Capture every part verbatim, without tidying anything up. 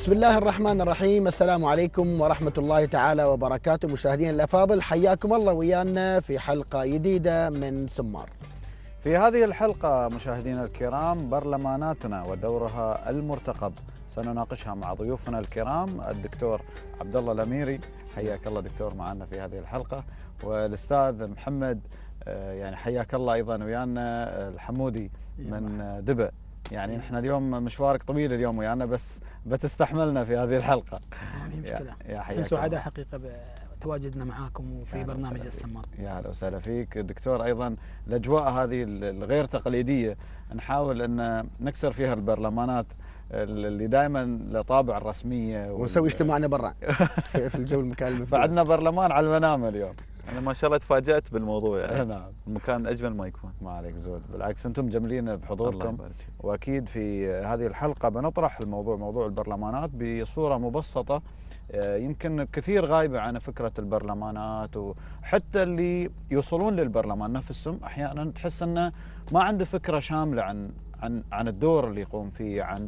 بسم الله الرحمن الرحيم. السلام عليكم ورحمة الله تعالى وبركاته. مشاهدينا الأفاضل، حياكم الله ويانا في حلقة جديدة من سمار. في هذه الحلقة مشاهدينا الكرام برلماناتنا ودورها المرتقب سنناقشها مع ضيوفنا الكرام الدكتور عبد الله الأميري، حياك الله دكتور معنا في هذه الحلقة، والأستاذ محمد يعني حياك الله أيضا ويانا الحمودي من دبا. يعني نحن اليوم مشوارك طويل اليوم ويانا، بس بتستحملنا في هذه الحلقة. ما في مشكلة. يا حياك سعداء حقيقة بتواجدنا معاكم وفي برنامج السمار. يا اهلا وسهلا فيك دكتور. ايضا الاجواء هذه الغير تقليدية نحاول ان نكسر فيها البرلمانات اللي دائما لطابع الرسمية، ونسوي اجتماعنا برا في الجو المكان المفتوح. فعندنا برلمان على المنام اليوم. أنا ما شاء الله تفاجأت بالموضوع يعني. نعم. المكان أجمل ما يكون. ما عليك زود، بالعكس أنتم جميلين بحضوركم. وأكيد في هذه الحلقة بنطرح الموضوع، موضوع البرلمانات بصورة مبسطة، يمكن كثير غايبة عن فكرة البرلمانات، وحتى اللي يوصلون للبرلمان نفسهم أحيانا تحس أنه ما عنده فكرة شاملة عن عن عن الدور اللي يقوم فيه، عن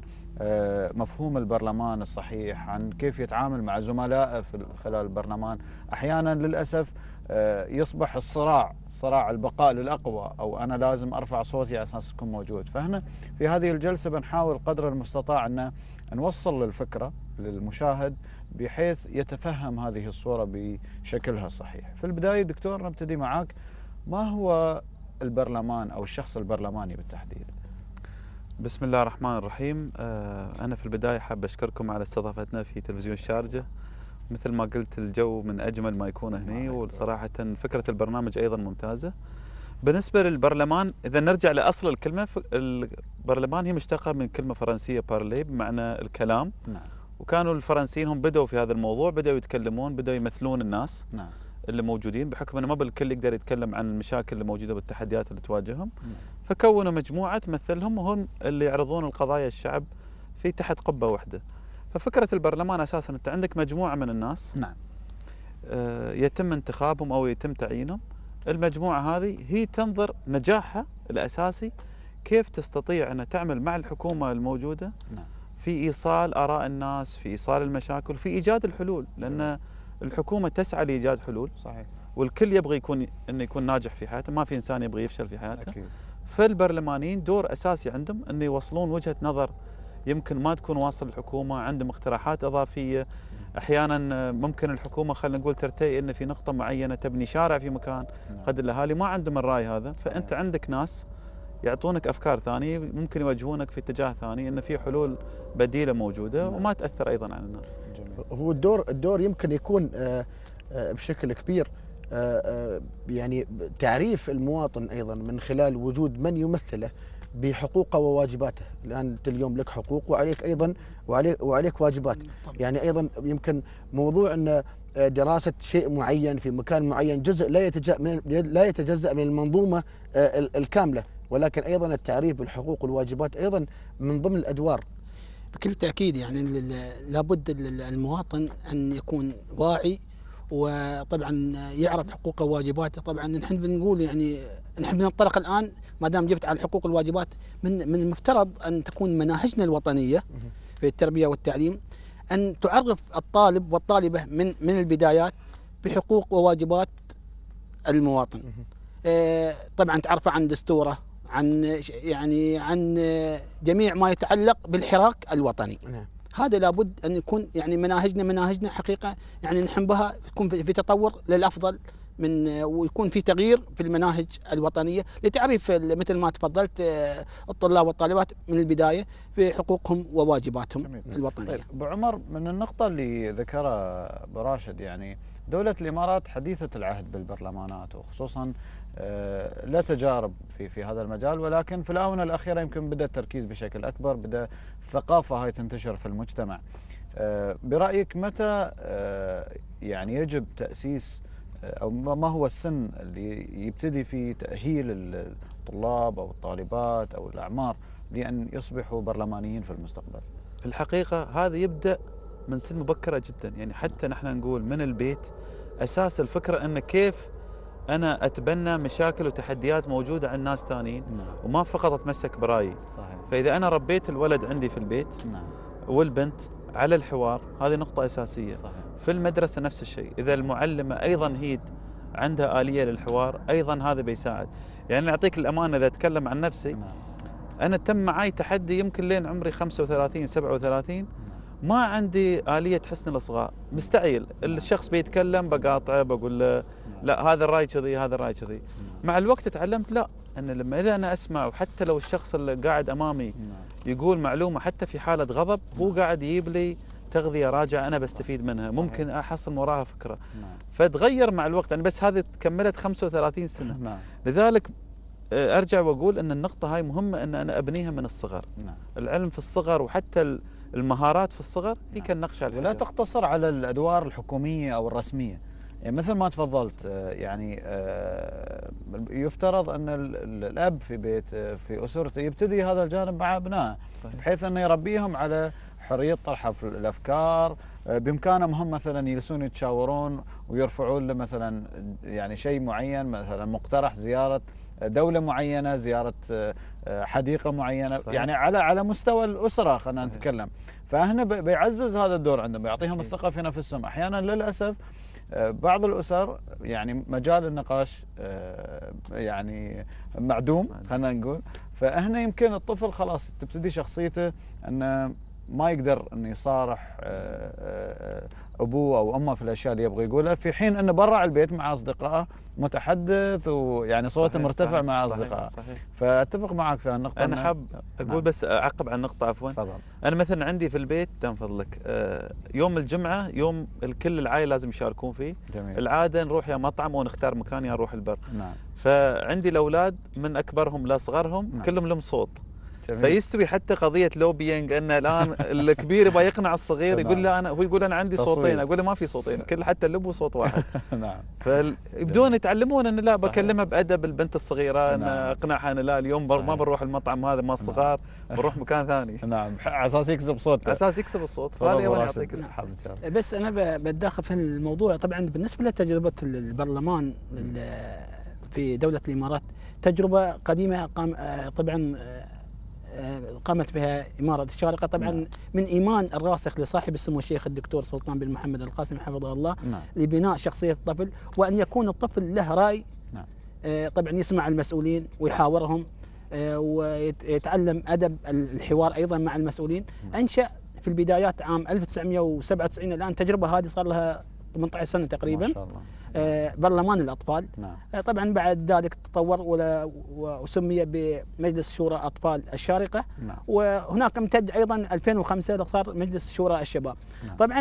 مفهوم البرلمان الصحيح، عن كيف يتعامل مع زملائه في خلال البرلمان. أحيانا للأسف يصبح الصراع صراع البقاء للأقوى، أو أنا لازم أرفع صوتي على أساس أكون موجود. فهنا في هذه الجلسة بنحاول قدر المستطاع أن نوصل للفكرة للمشاهد بحيث يتفهم هذه الصورة بشكلها الصحيح. في البداية دكتور نبتدي معك، ما هو البرلمان أو الشخص البرلماني بالتحديد؟ بسم الله الرحمن الرحيم. أنا في البداية حاب أشكركم على استضافتنا في تلفزيون الشارجة. مثل ما قلت الجو من أجمل ما يكون هنا، وصراحة فكرة البرنامج أيضا ممتازة. بالنسبة للبرلمان، إذا نرجع لأصل الكلمة، البرلمان هي مشتقة من كلمة فرنسية بارلي بمعنى الكلام. نعم. وكانوا الفرنسيين هم بدأوا في هذا الموضوع، بدأوا يتكلمون، بدأوا يمثلون الناس. نعم. اللي موجودين، بحكم أنه ما بالكل يقدر يتكلم عن المشاكل اللي موجودة والتحديات اللي تواجههم. نعم. فكونوا مجموعة تمثلهم، وهم اللي يعرضون القضايا الشعب في تحت قبة واحدة. ففكرة البرلمان أساساً أنت عندك مجموعة من الناس. نعم. آه يتم انتخابهم أو يتم تعيينهم. المجموعة هذه هي تنظر نجاحها الأساسي كيف تستطيع أن تعمل مع الحكومة الموجودة. نعم. في إيصال آراء الناس، في إيصال المشاكل، في إيجاد الحلول، لأن الحكومة تسعى لإيجاد حلول. صحيح. والكل يبغى يكون إنه يكون ناجح في حياته، ما في إنسان يبغى يفشل في حياته. أكيد. فالبرلمانيين دور أساسي عندهم إنه يوصلون وجهة نظر يمكن ما تكون واصل الحكومة، عندهم اقتراحات إضافية. أحيانا ممكن الحكومة خلينا نقول ترتئي إن في نقطة معينة تبني شارع في مكان، قد الأهالي ما عندهم الرأي هذا، فأنت عندك ناس يعطونك أفكار ثانية، ممكن يوجهونك في اتجاه ثاني، إن في حلول بديلة موجودة وما تأثر أيضا على الناس. جميل. هو الدور الدور يمكن يكون بشكل كبير يعني تعريف المواطن أيضا من خلال وجود من يمثله بحقوقه وواجباته. الآن أنت اليوم لك حقوق وعليك أيضا وعليك, وعليك واجبات. يعني أيضا يمكن موضوع أن دراسة شيء معين في مكان معين جزء لا يتجزأ من لا يتجزأ من المنظومة الكاملة، ولكن أيضا التعريف بالحقوق والواجبات أيضا من ضمن الأدوار. بكل تأكيد يعني لابد المواطن أن يكون واعي، وطبعا يعرف حقوقه وواجباته. طبعا نحن بنقول يعني نحن بننطلق الآن، ما دام جبت على الحقوق والواجبات، من من المفترض أن تكون مناهجنا الوطنية في التربية والتعليم أن تعرف الطالب والطالبة من من البدايات بحقوق وواجبات المواطن. طبعا تعرفه عن دستوره، عن يعني عن جميع ما يتعلق بالحراك الوطني. هذا لابد أن يكون يعني مناهجنا مناهجنا حقيقة يعني نحن بها تكون في تطور للأفضل، من ويكون في تغيير في المناهج الوطنية لتعريف مثل ما تفضلت الطلاب والطالبات من البداية في حقوقهم وواجباتهم. جميل. الوطنية. طيب أبو عمر، من النقطة اللي ذكرها أبو راشد، يعني دولة الإمارات حديثة العهد بالبرلمانات، وخصوصا لا تجارب في في هذا المجال، ولكن في الآونة الأخيرة يمكن بدأ التركيز بشكل أكبر، بدأ الثقافة هاي تنتشر في المجتمع. برأيك متى يعني يجب تأسيس أو ما هو السن اللي يبتدي في تأهيل الطلاب أو الطالبات أو الأعمار لأن يصبحوا برلمانيين في المستقبل؟ في الحقيقة هذا يبدأ من سن مبكرة جدا، يعني حتى نحن نقول من البيت أساس الفكرة أن كيف أنا أتبنى مشاكل وتحديات موجودة عند ناس ثانيين. نعم. وما فقط أتمسك برأيي. صحيح. فإذا أنا ربيت الولد عندي في البيت. نعم. والبنت على الحوار، هذه نقطة أساسية. صحيح. في المدرسة نفس الشيء، إذا المعلمة أيضا هي عندها آلية للحوار أيضا هذا بيساعد. يعني أعطيك الأمانة إذا أتكلم عن نفسي، نعم. أنا تم معي تحدي يمكن لين عمري خمسة وثلاثين سبعة وثلاثين ما عندي آلية حسن الإصغاء، مستعيل الشخص بيتكلم بقاطعه بقول له لا هذا الرأي كذي هذا الرأي كذي. مع الوقت تعلمت لا، أن لما إذا أنا أسمع وحتى لو الشخص اللي قاعد أمامي يقول معلومة حتى في حالة غضب هو قاعد يجيب لي تغذية راجعة أنا بستفيد منها، ممكن أحصل من وراها فكرة. فتغير مع الوقت. أنا بس هذه كملت خمسة وثلاثين سنة. لذلك أرجع وأقول أن النقطة هاي مهمة أن أنا أبنيها من الصغر. العلم في الصغر وحتى المهارات في الصغر هي كالنقش على الحجر. ولا تقتصر على الأدوار الحكومية أو الرسمية. يعني مثل ما تفضلت، يعني يفترض أن الأب في بيت في أسرته يبتدي هذا الجانب مع أبنائه، بحيث أنه يربيهم على حرية طرح الأفكار. بإمكانهم هم مثلا يجلسون يتشاورون ويرفعون له مثلا يعني شيء معين، مثلا مقترح زيارة دولة معينة، زيارة حديقة معينة. صحيح. يعني على على مستوى الأسرة خلينا نتكلم. فهنا بيعزز هذا الدور عندهم، بيعطيهم الثقة في نفسهم. أحيانا للأسف بعض الأسر يعني مجال النقاش يعني معدوم خلينا نقول. فهنا يمكن الطفل خلاص تبتدي شخصيته أنه ما يقدر انه يصارح ابوه او امه في الاشياء اللي يبغى يقولها، في حين انه برا البيت مع اصدقائه متحدث ويعني صوته مرتفع. صحيح. مع اصدقائه. فاتفق معك في هالنقطه. انا حاب اقول نعم. بس اعقب على النقطه عفوا. تفضل. انا مثلا عندي في البيت دام فضلك يوم الجمعه يوم الكل العائله لازم يشاركون فيه. جميل. العاده نروح يا مطعم ونختار مكان يا نروح البر. نعم. فعندي الاولاد من اكبرهم لاصغرهم نعم. كلهم لهم صوت. فيستوي حتى قضيه لوبينج ان الان الكبير يبغى يقنع الصغير يقول له انا، هو يقول انا عندي تصوير. صوتين، اقول له ما في صوتين، كل حتى اللب وصوت واحد. نعم. فيبدون يتعلمون ان لا بكلمها بادب البنت الصغيره ان اقنعها ان لا اليوم ما بنروح المطعم هذا مال الصغار، بنروح مكان ثاني. نعم، على اساس يكسب صوته، على اساس يكسب الصوت. فهذا ايضا يعطيك. بس انا بتداخل في الموضوع. طبعا بالنسبه لتجربه البرلمان في دوله الامارات تجربه قديمه قام طبعا قامت بها إمارة الشارقة طبعا. نعم. من إيمان الراسخ لصاحب السمو الشيخ الدكتور سلطان بن محمد القاسم حفظه الله. نعم. لبناء شخصية الطفل، وأن يكون الطفل له رأي. نعم. طبعا يسمع المسؤولين ويحاورهم ويتعلم أدب الحوار أيضا مع المسؤولين. نعم. أنشأ في البدايات عام ألف وتسعمئة وسبعة وتسعين، الآن تجربة هذه صار لها ثمانية عشر سنة تقريبا. ما شاء الله. آه برلمان الأطفال. نعم. آه طبعا بعد ذلك تطور وسمي بمجلس شورى أطفال الشارقة. نعم. وهناك امتد أيضا ألفين وخمسة صار مجلس شورى الشباب. نعم. طبعا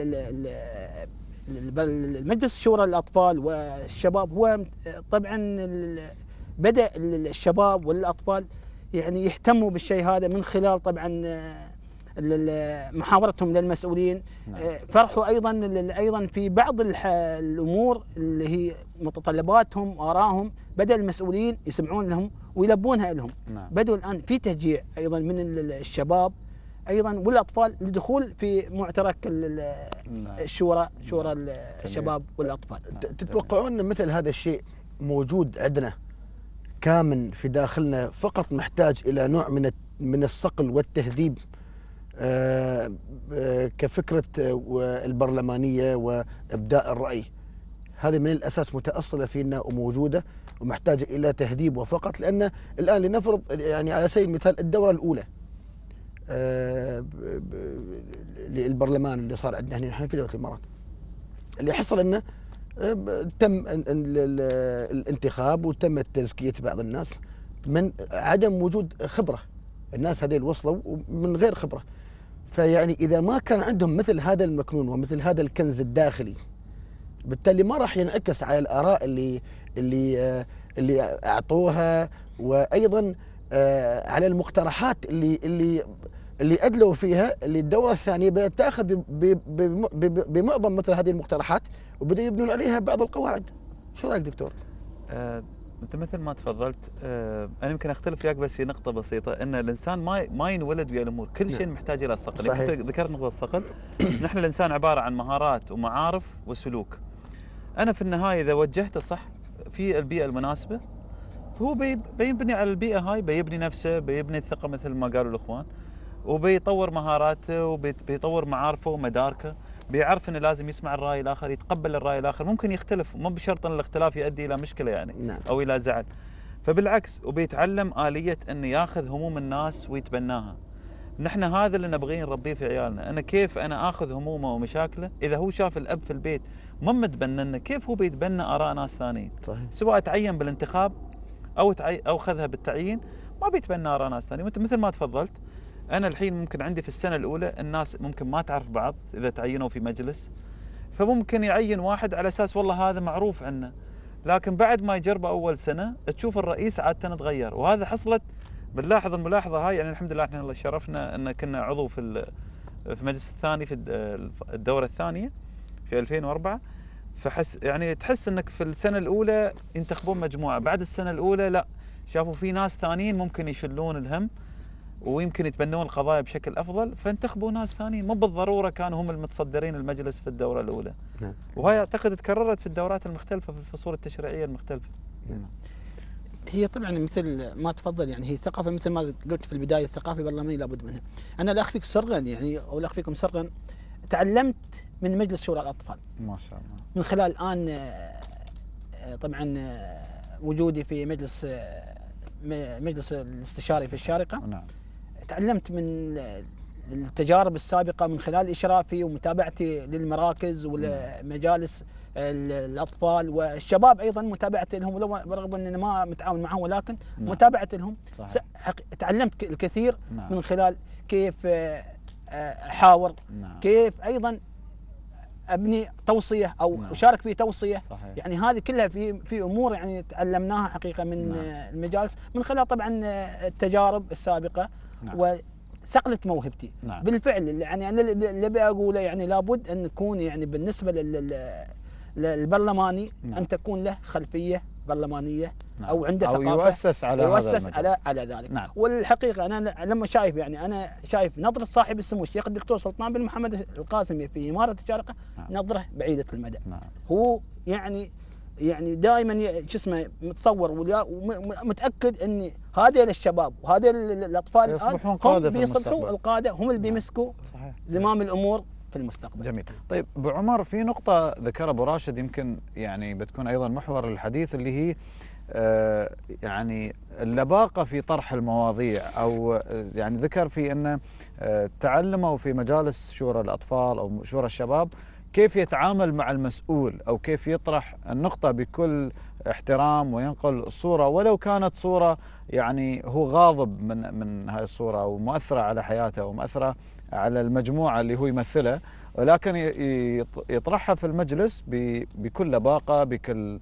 المجلس شورى الأطفال والشباب هو طبعا بدأ الشباب والأطفال يعني يهتموا بالشيء هذا من خلال طبعا محاورتهم للمسؤولين. نعم. فرحوا ايضا ايضا في بعض الامور اللي هي متطلباتهم وارائهم، بدا المسؤولين يسمعون لهم ويلبونها لهم. نعم. بدوا الان في تشجيع ايضا من الشباب ايضا والاطفال للدخول في معترك الشورى، شورى الشباب والاطفال. تتوقعون مثل هذا الشيء موجود عندنا كامن في داخلنا، فقط محتاج الى نوع من من الصقل والتهذيب آه آه كفكرة البرلمانية وإبداء الرأي؟ هذه من الأساس متأصلة فينا وموجودة ومحتاجة إلى تهذيب وفقط. لأن الآن لنفرض يعني على سبيل المثال الدورة الأولى آه للبرلمان اللي صار عندنا هنا في دولة الإمارات، اللي حصل أنه تم الانتخاب وتم تزكية بعض الناس من عدم وجود خبرة. الناس هذيل وصلوا من غير خبرة. فيعني إذا ما كان عندهم مثل هذا المكنون ومثل هذا الكنز الداخلي، بالتالي ما راح ينعكس على الآراء اللي اللي آه اللي أعطوها، وأيضا آه على المقترحات اللي اللي اللي أدلوا فيها، اللي الدورة الثانية بدأت تأخذ بمعظم مثل هذه المقترحات وبدأوا يبنون عليها بعض القواعد. شو رأيك دكتور؟ آه انت مثل ما تفضلت، آه انا يمكن اختلف وياك بس في نقطه بسيطه، ان الانسان ما ما ينولد ويا الامور، كل شيء محتاج الى الصقل. انت ذكرت نقطه الصقل. نحن الانسان عباره عن مهارات ومعارف وسلوك. انا في النهايه اذا وجهته صح في البيئه المناسبه، فهو بي بيبني على البيئه هاي، بيبني نفسه، بيبني الثقه مثل ما قالوا الاخوان. وبيطور مهاراته وبيطور معارفه ومداركه، بيعرف انه لازم يسمع الراي الاخر، يتقبل الراي الاخر، ممكن يختلف، مو بشرط ان الاختلاف يؤدي الى مشكله يعني نعم. او الى زعل، فبالعكس وبيتعلم آلية انه ياخذ هموم الناس ويتبناها. نحن هذا اللي نبغيه نربيه في عيالنا، انا كيف انا اخذ همومه ومشاكله، اذا هو شاف الاب في البيت ما متبنى، كيف هو بيتبنى اراء ناس ثانيين؟ صحيح. سواء تعين بالانتخاب او تعي او خذها بالتعيين، ما بيتبنى اراء ناس ثانيين، وانت مثل ما تفضلت، انا الحين ممكن عندي في السنه الاولى الناس ممكن ما تعرف بعض اذا تعينوا في مجلس، فممكن يعين واحد على اساس والله هذا معروف عنه، لكن بعد ما يجربه اول سنه تشوف الرئيس عاده تغير، وهذا حصلت بنلاحظ الملاحظه هاي يعني. الحمد لله احنا الله شرفنا ان كنا عضو في في المجلس الثاني في الدوره الثانيه في ألفين وأربعة، فحس يعني تحس انك في السنه الاولى ينتخبون مجموعه، بعد السنه الاولى لا، شافوا في ناس ثانيين ممكن يشلون الهم ويمكن يتبنون القضايا بشكل افضل، فانتخبوا ناس ثانيين، مو بالضروره كانوا هم المتصدرين المجلس في الدوره الاولى. نعم. وهي اعتقد تكررت في الدورات المختلفه في الفصول التشريعيه المختلفه. نعم. هي طبعا مثل ما تفضل يعني، هي ثقافه مثل ما قلت في البدايه، الثقافه البرلمانيه لابد منها. انا لا اخفيك سرا يعني، او لا اخفيكم سرا، تعلمت من مجلس شورى الاطفال ما شاء الله، من خلال الان طبعا وجودي في مجلس مجلس الاستشاري في الشارقه. نعم. تعلمت من التجارب السابقه من خلال اشرافي ومتابعتي للمراكز والمجالس الاطفال والشباب، ايضا متابعتي لهم، ولو برغم اني ما متعاون معهم ولكن نعم. متابعتي لهم. تعلمت الكثير نعم. من خلال كيف احاور نعم. كيف ايضا ابني توصيه او نعم. اشارك في توصيه صحيح. يعني هذه كلها في في امور يعني تعلمناها حقيقه من نعم. المجالس، من خلال طبعا التجارب السابقه نعم. وصقلت موهبتي نعم. بالفعل. يعني انا اللي ابي اقوله يعني لابد ان نكون يعني بالنسبه للبرلماني نعم. ان تكون له خلفيه برلمانيه نعم. او عنده ثقافه، او يؤسس على يؤسس على على ذلك نعم. والحقيقه انا لما شايف يعني انا شايف نظره صاحب السمو الشيخ الدكتور سلطان بن محمد القاسمي في اماره الشارقه نعم. نظره بعيده المدى نعم. هو يعني يعني دائما شو اسمه متصور ومتاكد ان هذول الشباب وهذول الاطفال الان هم بيصلحوا القاده، هم اللي بيمسكوا نعم. زمام الامور في المستقبل. جميل. طيب ابو عمر، في نقطة ذكرها ابو راشد يمكن يعني بتكون ايضا محور الحديث، اللي هي آه يعني اللباقة في طرح المواضيع، او يعني ذكر في انه آه تعلموا في مجالس شورى الاطفال او شورى الشباب كيف يتعامل مع المسؤول، او كيف يطرح النقطة بكل احترام وينقل الصورة، ولو كانت صورة يعني هو غاضب من من هاي الصورة او مؤثرة على حياته ومؤثرة على المجموعة اللي هو يمثلها، ولكن يطرحها في المجلس بكل لباقة، بكل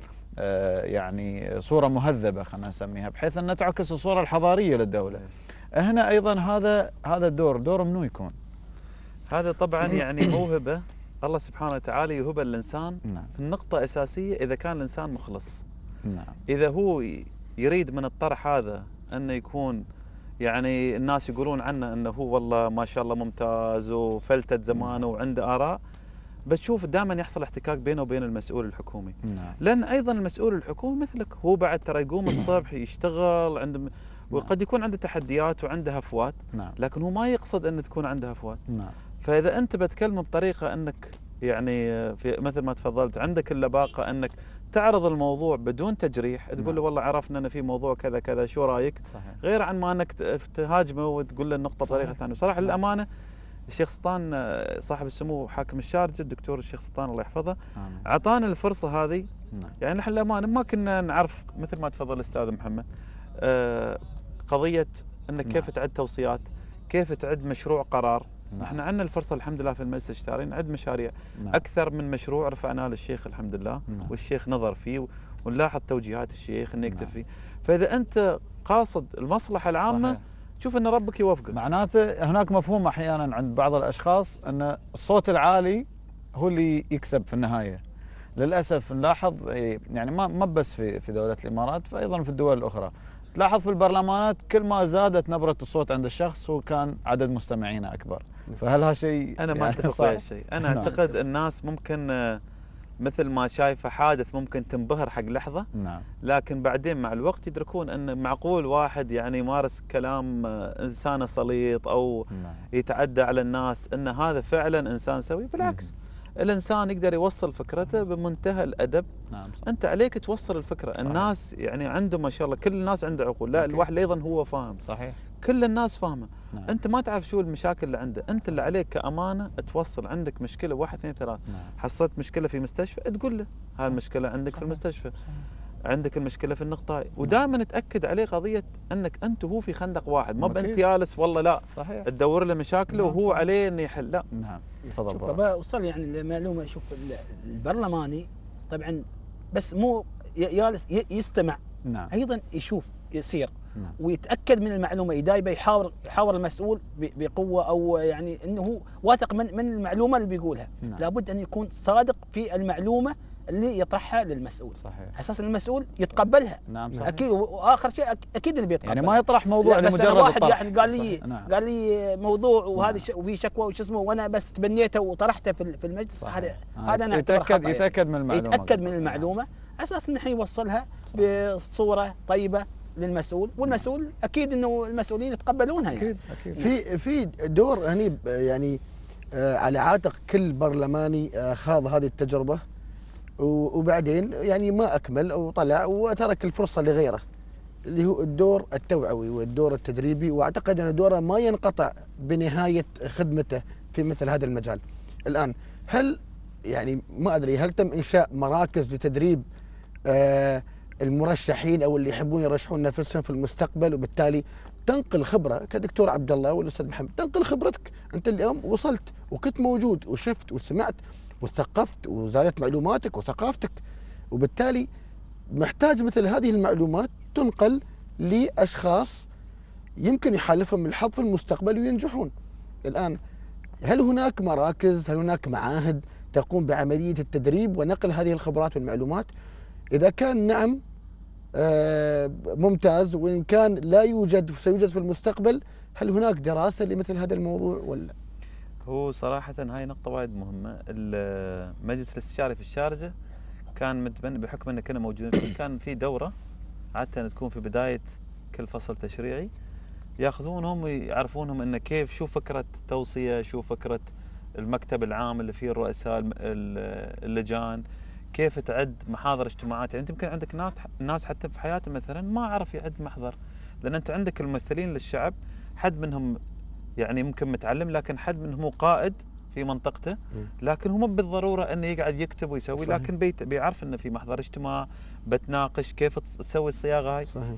يعني صورة مهذبة خلينا نسميها، بحيث أن تعكس الصورة الحضارية للدولة. هنا أيضا هذا هذا الدور دور منو يكون؟ هذا طبعا يعني موهبة الله سبحانه وتعالى يهبها للإنسان نعم. في النقطة أساسية إذا كان الإنسان مخلص نعم. إذا هو يريد من الطرح هذا أنه يكون يعني الناس يقولون عنه انه هو والله ما شاء الله ممتاز وفلتة زمانه وعنده آراء، بتشوف دائما يحصل احتكاك بينه وبين المسؤول الحكومي نعم. لأن أيضا المسؤول الحكومي مثلك هو بعد ترى يقوم الصبح يشتغل عنده وقد يكون عنده تحديات وعنده هفوات نعم. لكن هو ما يقصد أن تكون عنده هفوات نعم. فإذا أنت بتكلمه بطريقة أنك يعني في مثل ما تفضلت عندك اللباقة أنك تعرض الموضوع بدون تجريح، تقول نعم. له والله عرفنا أن في موضوع كذا كذا شو رأيك؟ صحيح. غير عن ما أنك تهاجمه وتقول له النقطة بطريقة ثانية. بصراحة نعم. للأمانة الشيخ سلطان صاحب السمو حاكم الشارقة الدكتور الشيخ سلطان الله يحفظه أعطانا الفرصة هذه. نعم. يعني نحن للأمانة ما كنا نعرف مثل ما تفضل الأستاذ محمد آه قضية أنك كيف تعد توصيات، كيف تعد مشروع قرار. نعم. احنا عندنا الفرصة الحمد لله في المجلس الاستشاري نعد مشاريع. نعم. أكثر من مشروع رفعناه للشيخ الحمد لله. نعم. والشيخ نظر فيه ونلاحظ توجيهات الشيخ انه يكتب نعم. فيه. فإذا أنت قاصد المصلحة العامة صحيح. شوف أن ربك يوفقك. معناته هناك مفهوم أحيانا عند بعض الأشخاص أن الصوت العالي هو اللي يكسب في النهاية. للأسف نلاحظ يعني ما ما بس في في دولة الإمارات، فأيضا في الدول الأخرى تلاحظ في البرلمانات كل ما زادت نبرة الصوت عند الشخص هو كان عدد مستمعينه أكبر. فهل هذا شيء أنا ما يعني أتفق ويا الشيء. أنا أعتقد الناس ممكن مثل ما شايفه حادث ممكن تنبهر حق لحظه، نعم. لكن بعدين مع الوقت يدركون ان معقول واحد يعني يمارس كلام انسان سليط او نعم. يتعدى على الناس، ان هذا فعلا انسان سوي. بالعكس الانسان يقدر يوصل فكرته بمنتهى الادب. نعم صح. انت عليك توصل الفكره. صحيح. الناس يعني عندهم ما شاء الله كل الناس عنده عقول، لا الواحد ايضا هو فاهم. صحيح. كل الناس فاهمه. نعم. انت ما تعرف شو المشاكل اللي عنده، انت اللي عليك كامانه توصل. عندك مشكله واحد اثنين ثلاث، نعم. حصلت مشكله في مستشفى تقول له هاي المشكله عندك صحيح. في المستشفى. صحيح. عندك المشكله في النقطه هاي، ودائما تاكد عليه قضيه انك انت وهو في خندق واحد، ما بانت جالس والله لا صحيح تدور له مشاكله. نعم وهو صحيح. عليه انه يحل. لا نعم تفضل. شوف بوصل يعني المعلومه. شوف البرلماني طبعا بس مو جالس يستمع، نعم. ايضا يشوف يصير. نعم. ويتاكد من المعلومه اذا يبي يحاور يحاور المسؤول بقوه، او يعني انه هو واثق من من المعلومه اللي بيقولها. نعم. لابد ان يكون صادق في المعلومه اللي يطرحها للمسؤول. صحيح. اساس المسؤول يتقبلها. نعم صحيح. اكيد. واخر شيء اكيد اللي بيتقبل، يعني ما يطرح موضوع بس لمجرد واحد الطرح. يعني قال لي نعم. قال لي موضوع وهذا نعم. وفي شكوى وش اسمه، وانا بس تبنيته وطرحته في في المجلس. هذا هذا انا يتاكد يتاكد من المعلومه يتاكد من المعلومه اساس انه يوصلها بصوره طيبه للمسؤول، والمسؤول اكيد انه المسؤولين يتقبلونها. يعني اكيد اكيد. في في دور هني يعني آه على عاتق كل برلماني آه خاض هذه التجربه وبعدين يعني ما اكمل وطلع وترك الفرصه لغيره، اللي هو الدور التوعوي والدور التدريبي. واعتقد ان دوره ما ينقطع بنهايه خدمته في مثل هذا المجال. الان هل يعني ما ادري هل تم انشاء مراكز لتدريب آه المرشحين او اللي يحبون يرشحون نفسهم في المستقبل، وبالتالي تنقل خبره كدكتور عبد الله والاستاذ محمد، تنقل خبرتك. انت اليوم وصلت وكنت موجود وشفت وسمعت وثقفت وزادت معلوماتك وثقافتك، وبالتالي محتاج مثل هذه المعلومات تنقل لاشخاص يمكن يحالفهم الحظ في المستقبل وينجحون. الان هل هناك مراكز، هل هناك معاهد تقوم بعمليه التدريب ونقل هذه الخبرات والمعلومات؟ إذا كان نعم آه ممتاز، وإن كان لا يوجد سيوجد في المستقبل، هل هناك دراسة لمثل هذا الموضوع ولا؟ هو صراحة هاي نقطة وايد مهمة. المجلس الاستشاري في الشارجة كان متبني بحكم أن كنا موجودين فيه، كان في دورة عادة تكون في بداية كل فصل تشريعي، ياخذونهم ويعرفونهم أن كيف شو فكرة التوصية، شو فكرة المكتب العام اللي فيه الرؤساء اللجان، كيف تعد محاضر اجتماعات. يعني يمكن عندك ناس حتى في حياته مثلا ما عرف يعد محضر، لان انت عندك الممثلين للشعب حد منهم يعني ممكن متعلم، لكن حد منهم هو قائد في منطقته، لكن هو مو بالضروره انه يقعد يكتب ويسوي. صحيح. لكن بيت بيعرف انه في محضر اجتماع بتناقش كيف تسوي الصياغه هاي. صحيح.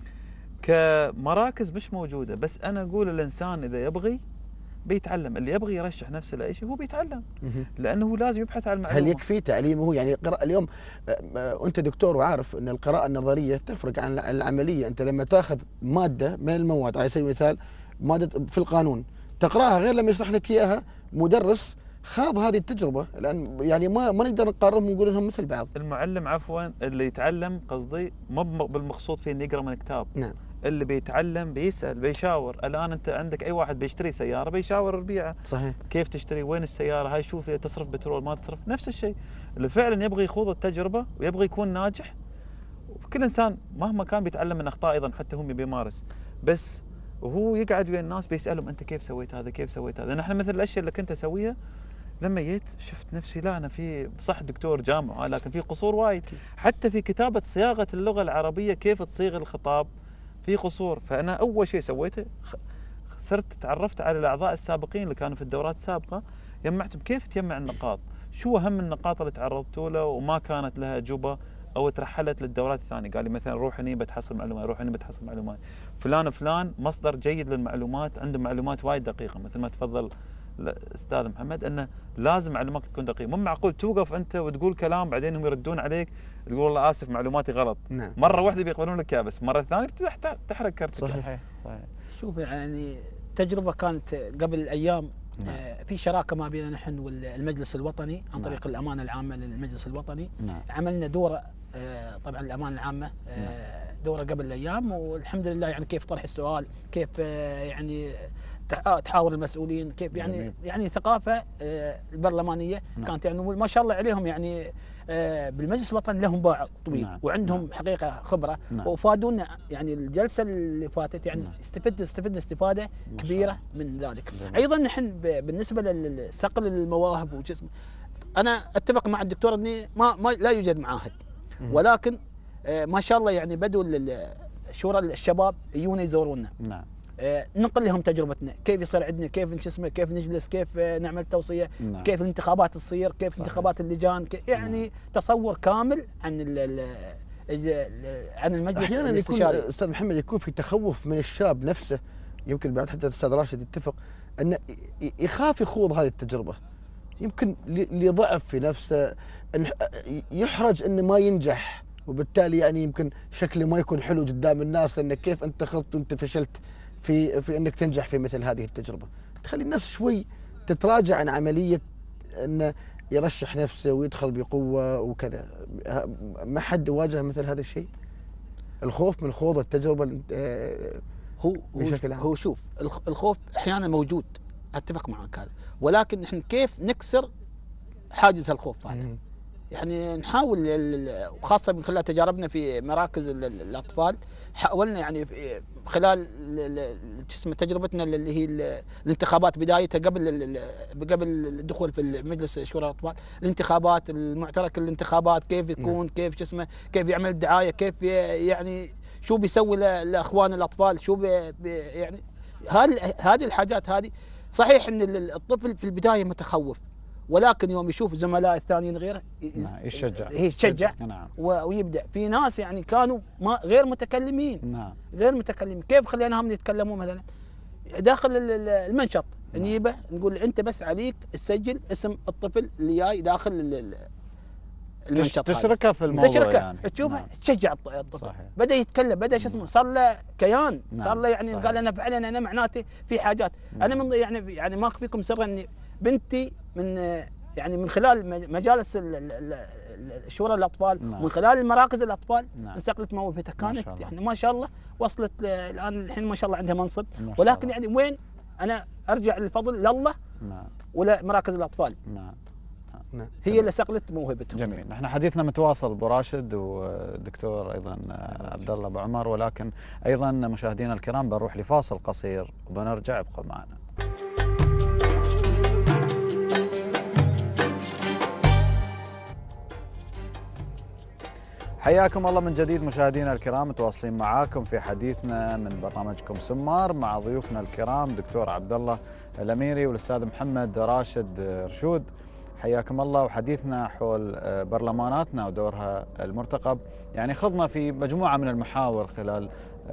كمراكز مش موجوده، بس انا اقول الانسان اذا يبغي بيتعلم، اللي يبغي يرشح نفسه لاي شيء هو بيتعلم، لانه لازم يبحث عن المعلومه. هل يكفي تعليمه؟ يعني قراءة اليوم انت دكتور وعارف ان القراءه النظريه تفرق عن العمليه. انت لما تاخذ ماده من المواد، على سبيل المثال ماده في القانون، تقراها غير لما يشرح لك اياها مدرس خاض هذه التجربه. لان يعني ما ما نقدر نقارنهم ونقول انهم مثل بعض. المعلم عفوا اللي يتعلم قصدي مو بالمقصود فيه انه يقرا من كتاب. نعم. اللي بيتعلم بيسأل بيشاور. الآن أنت عندك أي واحد بيشتري سيارة بيشاور البيعة. صحيح. كيف تشتري، وين السيارة هاي، شوف تصرف بترول ما تصرف. نفس الشيء اللي فعلا يبغي يخوض التجربة ويبغي يكون ناجح. كل إنسان مهما كان بيتعلم من أخطاء أيضا حتى هم بيمارس، بس وهو يقعد ويا الناس بيسألهم أنت كيف سويت هذا، كيف سويت هذا. نحن مثل الأشياء اللي كنت أسويها لما جيت شفت نفسي لا أنا في صح دكتور جامعة لكن في قصور وايد، حتى في كتابة صياغة اللغة العربية كيف تصيغ الخطاب في قصور. فأنا أول شيء سويته صرت تعرفت على الأعضاء السابقين اللي كانوا في الدورات السابقة، جمعتهم كيف تجمع النقاط، شو أهم النقاط اللي تعرضتوا له وما كانت لها أجوبة أو ترحلت للدورات الثانية. قال لي مثلا روح هني بتحصل معلومات، روح هني بتحصل معلومات. فلان فلان مصدر جيد للمعلومات، عنده معلومات وايد دقيقة. مثل ما تفضل الأستاذ محمد أنه لازم معلوماتك تكون دقيقة. مو معقول توقف أنت وتقول كلام بعدين هم يردون عليك تقول والله آسف معلوماتي غلط. نعم. مرة واحدة بيقبلون لك إياه، بس مرة ثانية تحرق كرتك. صحيح. صحيح. شوف يعني تجربة كانت قبل أيام. نعم. آه في شراكة ما بيننا نحن والمجلس الوطني عن طريق نعم. الأمانة العامة للمجلس الوطني. نعم. عملنا دورة آه طبعا الأمانة العامة آه نعم. دورة قبل الأيام، والحمد لله يعني كيف طرح السؤال، كيف آه يعني تحاور المسؤولين كيف يعني جميل. يعني ثقافه البرلمانيه نعم. كانت يعني ما شاء الله عليهم يعني بالمجلس الوطني لهم باع طويل نعم. وعندهم نعم. حقيقه خبره نعم. وفادونا يعني الجلسه اللي فاتت يعني نعم. استفدنا استفدنا استفاده كبيره من ذلك. جميل. ايضا نحن بالنسبه للصقل المواهب وجسم انا اتفق مع الدكتور اني ما, ما لا يوجد معاهد ولكن ما شاء الله يعني بدوا شورى الشباب يجونا يزورونا نعم. ننقل لهم تجربتنا كيف يصير عندنا كيف نش اسمه كيف نجلس كيف نعمل توصيه نعم. كيف الانتخابات تصير كيف صحيح. انتخابات اللجان كيف يعني نعم. تصور كامل عن ال ال عن المجلس الاستشاري. يكون استاذ محمد يكون في تخوف من الشاب نفسه يمكن بعد حتى الاستاذ راشد يتفق انه يخاف يخوض هذه التجربه يمكن لضعف في نفسه يحرج انه ما ينجح وبالتالي يعني يمكن شكله ما يكون حلو قدام الناس انك كيف انت خضت وانت فشلت في في انك تنجح في مثل هذه التجربه. تخلي الناس شوي تتراجع عن عمليه انه يرشح نفسه ويدخل بقوه وكذا. ما حد واجه مثل هذا الشيء؟ الخوف من خوض التجربه هو بشكل عام. هو شوف الخوف احيانا موجود اتفق معك هذا ولكن نحن كيف نكسر حاجز هالخوف هذا؟ يعني نحاول وخاصه من خلال تجاربنا في مراكز الاطفال حاولنا يعني خلال اسمه تجربتنا اللي هي الانتخابات بدايتها قبل قبل الدخول في مجلس شورى الاطفال الانتخابات المعترك الانتخابات كيف يكون كيف اسمه كيف يعمل الدعايه كيف يعني شو بيسوي لاخوان الاطفال شو بي يعني هذه الحاجات هذه صحيح ان الطفل في البدايه متخوف ولكن يوم يشوف زملاء الثانيين غيره يشجع يشجع نعم. ويبدع. في ناس يعني كانوا ما غير متكلمين نعم. غير متكلمين كيف خليناهم يتكلموا مثلا داخل المنشط نعم. نجيبه نقول انت بس عليك تسجل اسم الطفل اللي جاي داخل المنشط تشركه في الموضوع تشركه يعني تشوفه نعم. تشجع الطفل صحيح. بدا يتكلم بدا شو اسمه صار له كيان نعم. صار له يعني صحيح. قال انا فعلا انا معناته في حاجات نعم. انا من يعني يعني ما اخفيكم سرا اني بنتي من يعني من خلال مجالس شورى الاطفال نعم. ومن خلال المراكز الاطفال نعم. انسقلت موهبتها كانت ما يعني ما شاء الله وصلت الان الحين ما شاء الله عندها منصب ولكن يعني وين انا ارجع الفضل لله نعم. ولا مراكز الاطفال نعم. نعم. هي اللي صقلت موهبتهم. جميل. نحن حديثنا متواصل ابو راشد ودكتور ايضا عبد الله ابو عمر ولكن ايضا مشاهدينا الكرام بنروح لفاصل قصير وبنرجع ابقوا معنا. حياكم الله من جديد مشاهدينا الكرام متواصلين معاكم في حديثنا من برنامجكم سمار مع ضيوفنا الكرام دكتور عبد الله الاميري والاستاذ محمد راشد رشود. حياكم الله. وحديثنا حول برلماناتنا ودورها المرتقب يعني خضنا في مجموعه من المحاور خلال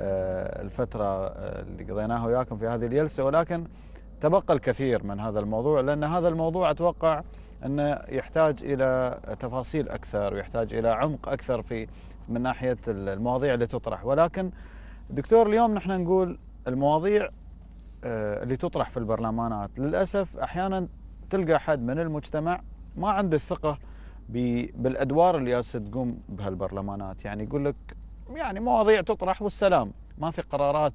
الفتره اللي قضيناها وياكم في هذه الجلسه ولكن تبقى الكثير من هذا الموضوع لان هذا الموضوع اتوقع أنه يحتاج إلى تفاصيل أكثر ويحتاج إلى عمق أكثر في من ناحية المواضيع اللي تطرح ولكن دكتور اليوم نحن نقول المواضيع اللي تطرح في البرلمانات للأسف أحيانا تلقى حد من المجتمع ما عنده الثقة بالأدوار اللي جالسة تقوم بهالبرلمانات يعني يقول لك يعني مواضيع تطرح والسلام ما في قرارات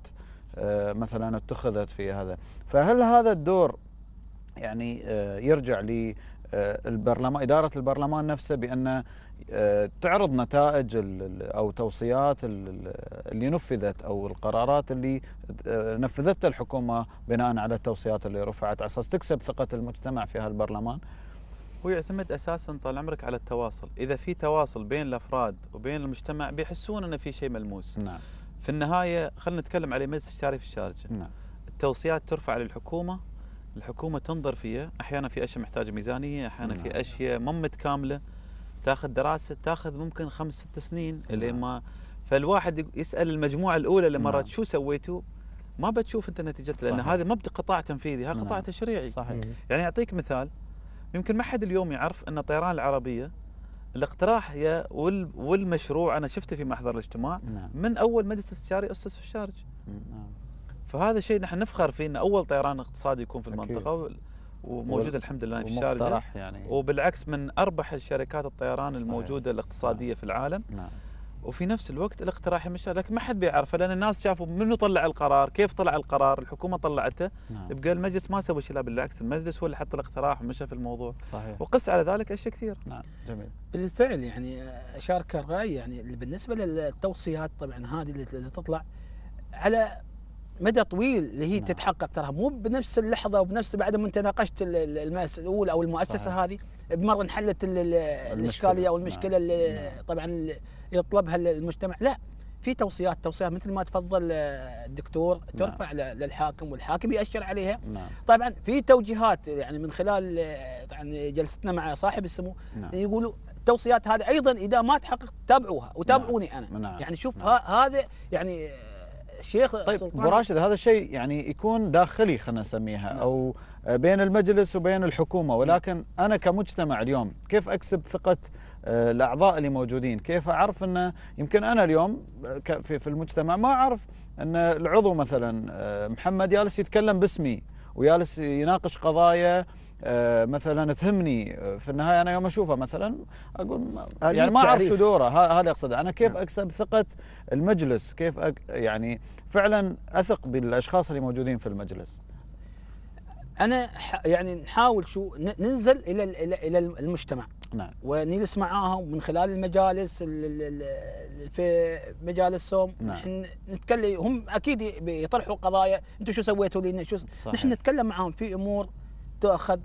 مثلا اتخذت في هذا. فهل هذا الدور يعني يرجع ل البرلمان إدارة البرلمان نفسه بأن تعرض نتائج أو توصيات اللي نفذت أو القرارات اللي نفذتها الحكومة بناء على التوصيات اللي رفعت على أساس تكسب ثقة المجتمع في هالبرلمان؟ هو يعتمد أساسا طال عمرك على التواصل. إذا في تواصل بين الأفراد وبين المجتمع بيحسون أن في شيء ملموس. نعم. في النهاية خلينا نتكلم على مجلس الشاري في الشارجة. نعم. التوصيات ترفع للحكومة الحكومة تنظر فيها أحيانا في أشياء محتاجة ميزانية أحيانا نعم. في أشياء ما متكاملة تاخذ دراسة تاخذ ممكن خمس ست سنين نعم. اللي ما فالواحد يسأل المجموعة الأولى اللي مرت نعم. شو سويتوا ما بتشوف أنت نتيجتها لأن هذا ما بقطاع تنفيذي هذا قطاع نعم. تشريعي صحيح. يعني أعطيك مثال يمكن ما حد اليوم يعرف أن الطيران العربية الاقتراح يا والمشروع أنا شفته في محضر الاجتماع نعم. من أول مجلس استشاري أسس في الشارج نعم. فهذا شيء نحن نفخر فيه ان اول طيران اقتصادي يكون في المنطقه أكيد. وموجود الحمد لله في الشارجه يعني. وبالعكس من اربح الشركات الطيران الموجوده صحيح. الاقتصاديه صحيح. في العالم نعم. وفي نفس الوقت الاقتراح يمشي، لكن ما حد بيعرفه لان الناس شافوا منو طلع القرار، كيف طلع القرار، الحكومه طلعته. نعم. يبقى المجلس ما سوى شيء، لا بالعكس المجلس هو اللي حط الاقتراح ومشى في الموضوع. صحيح. وقس على ذلك اشياء كثير. نعم جميل. بالفعل يعني اشارك الراي، يعني بالنسبه للتوصيات طبعا هذه اللي تطلع على مدى طويل اللي هي نعم. تتحقق ترى مو بنفس اللحظه وبنفس بعد ما انت ناقشت المسؤول او المؤسسه صحيح. هذه بمره انحلت الاشكاليه او المشكله نعم. اللي نعم. طبعا اللي يطلبها المجتمع. لا، في توصيات توصيات مثل ما تفضل الدكتور ترفع نعم. للحاكم والحاكم يأشر عليها. نعم. طبعا في توجيهات يعني من خلال طبعا جلستنا مع صاحب السمو نعم. يقولوا التوصيات هذه ايضا اذا ما تحقق تابعوها وتابعوني نعم. انا نعم. يعني شوف نعم. هذا يعني شيخ. طيب ابو راشد، هذا الشيء يعني يكون داخلي خلينا نسميها نعم. او بين المجلس وبين الحكومه، ولكن انا كمجتمع اليوم كيف اكسب ثقه الاعضاء اللي موجودين؟ كيف اعرف انه يمكن انا اليوم في المجتمع ما اعرف ان العضو مثلا محمد جالس يتكلم باسمي وجالس يناقش قضايا مثلا تهمني، في النهايه انا يوم اشوفه مثلا اقول يعني ما اعرف شو دوره. هذا اقصد انا كيف اكسب ثقه المجلس، كيف أك يعني فعلا اثق بالاشخاص اللي موجودين في المجلس. انا يعني نحاول شو ننزل الى الى الى المجتمع نعم. ونجلس معاهم من خلال المجالس في مجالسهم نحن نتكلم، هم اكيد بيطرحوا قضايا، انتم شو سويتوا لنا شو صحيح. نحن نتكلم معاهم في امور تؤخذ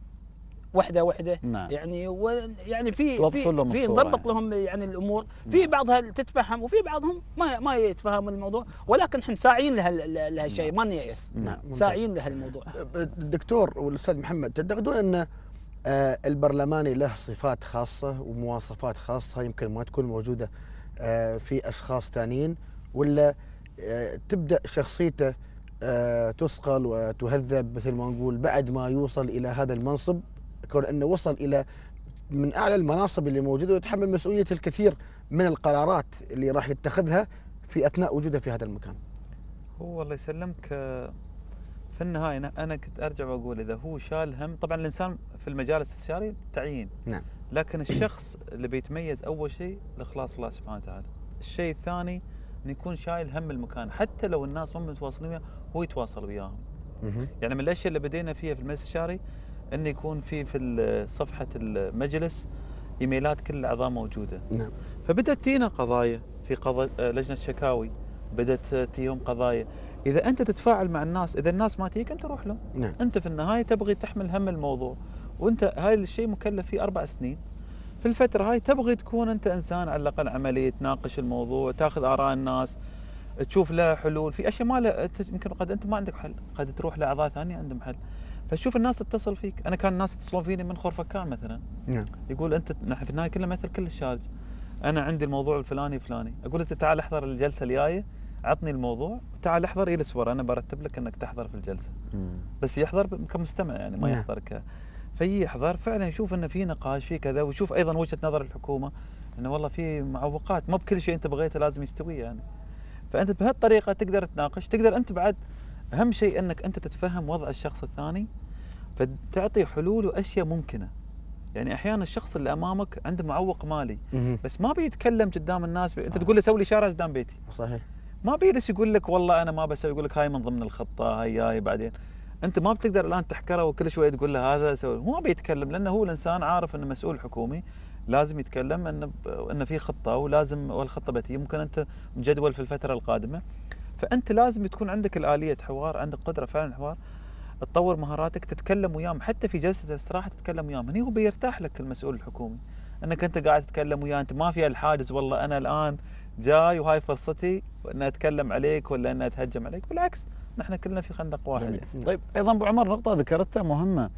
وحده وحده نعم. يعني ويعني في في في نضبط لهم يعني الامور نعم. في بعضها تتفهم وفي بعضهم ما ما يتفهم الموضوع، ولكن احنا ساعيين لهالشيء نعم. ما نيأس نعم. ساعيين لهالموضوع. الدكتور والاستاذ محمد، تعتقدون ان البرلماني له صفات خاصه ومواصفات خاصه يمكن ما تكون موجوده في اشخاص ثانيين، ولا تبدا شخصيته تصقل وتهذب مثل ما نقول بعد ما يوصل الى هذا المنصب، كون انه وصل الى من اعلى المناصب اللي موجوده ويتحمل مسؤوليه الكثير من القرارات اللي راح يتخذها في اثناء وجوده في هذا المكان؟ هو الله يسلمك في النهايه انا كنت ارجع واقول اذا هو شال هم، طبعا الانسان في المجالس الاستشاريه تعيين نعم، لكن الشخص اللي بيتميز اول شيء الاخلاص الله سبحانه وتعالى. الشيء الثاني انه يكون شايل هم المكان، حتى لو الناس ما متواصلين وياه هو يتواصل وياهم. يعني من الاشياء اللي بدينا فيها في المجلس الاستشاري انه يكون في في صفحه المجلس ايميلات كل الاعضاء موجوده. نعم. فبدات تينا قضايا في قضايا لجنه شكاوي، بدات تيهم قضايا. اذا انت تتفاعل مع الناس، اذا الناس ما تيك انت روح لهم. نعم. انت في النهايه تبغي تحمل هم الموضوع، وانت هاي الشيء مكلف فيه اربع سنين. في الفتره هاي تبغي تكون انت انسان على الاقل عملي، تناقش الموضوع، تاخذ اراء الناس، تشوف لها حلول. في اشياء ما له يمكن قد انت ما عندك حل، قد تروح لاعضاء ثانيه عندهم حل. فشوف الناس تتصل فيك. انا كان الناس يتصلون فيني من خرفكان مثلا. نعم. يقول انت نحن في النهايه كله مثل كل الشارج، انا عندي الموضوع الفلاني الفلاني، اقول انت تعال احضر الجلسه الجايه، عطني الموضوع، تعال احضر الى صور، انا برتب لك انك تحضر في الجلسه. مم. بس يحضر كمستمع يعني ما يحضر ك في يحضر فعلا يشوف انه في نقاش في كذا، ويشوف ايضا وجهه نظر الحكومه انه والله في معوقات، مو بكل شيء انت بغيته لازم يستوي يعني. فانت بهالطريقه تقدر تناقش، تقدر انت بعد اهم شيء انك انت تتفهم وضع الشخص الثاني، فتعطي حلول واشياء ممكنه. يعني احيانا الشخص اللي امامك عنده معوق مالي بس ما بيتكلم قدام الناس بي... انت تقول له سوي لي شارع قدام بيتي. صحيح. ما بيجلس يقول لك والله انا ما بسوي، يقول لك هاي من ضمن الخطه، هاي هاي بعدين. انت ما بتقدر الان تحكره وكل شويه تقول له هذا سوي، هو ما بيتكلم لانه هو الانسان عارف انه مسؤول حكومي لازم يتكلم انه انه في خطه ولازم والخطه بتي ممكن انت مجدول في الفتره القادمه. فانت لازم تكون عندك الاليه حوار، عندك قدره فعلا حوار، تطور مهاراتك، تتكلم وياهم حتى في جلسه الاستراحه تتكلم وياهم. هني هو بيرتاح لك المسؤول الحكومي انك انت قاعد تتكلم وياه، انت ما في الحاجز والله انا الان جاي وهاي فرصتي ان اتكلم عليك ولا ان اتهجم عليك، بالعكس نحن كلنا في خندق واحد. يعني. طيب ايضا ابو عمر نقطه ذكرتها مهمه،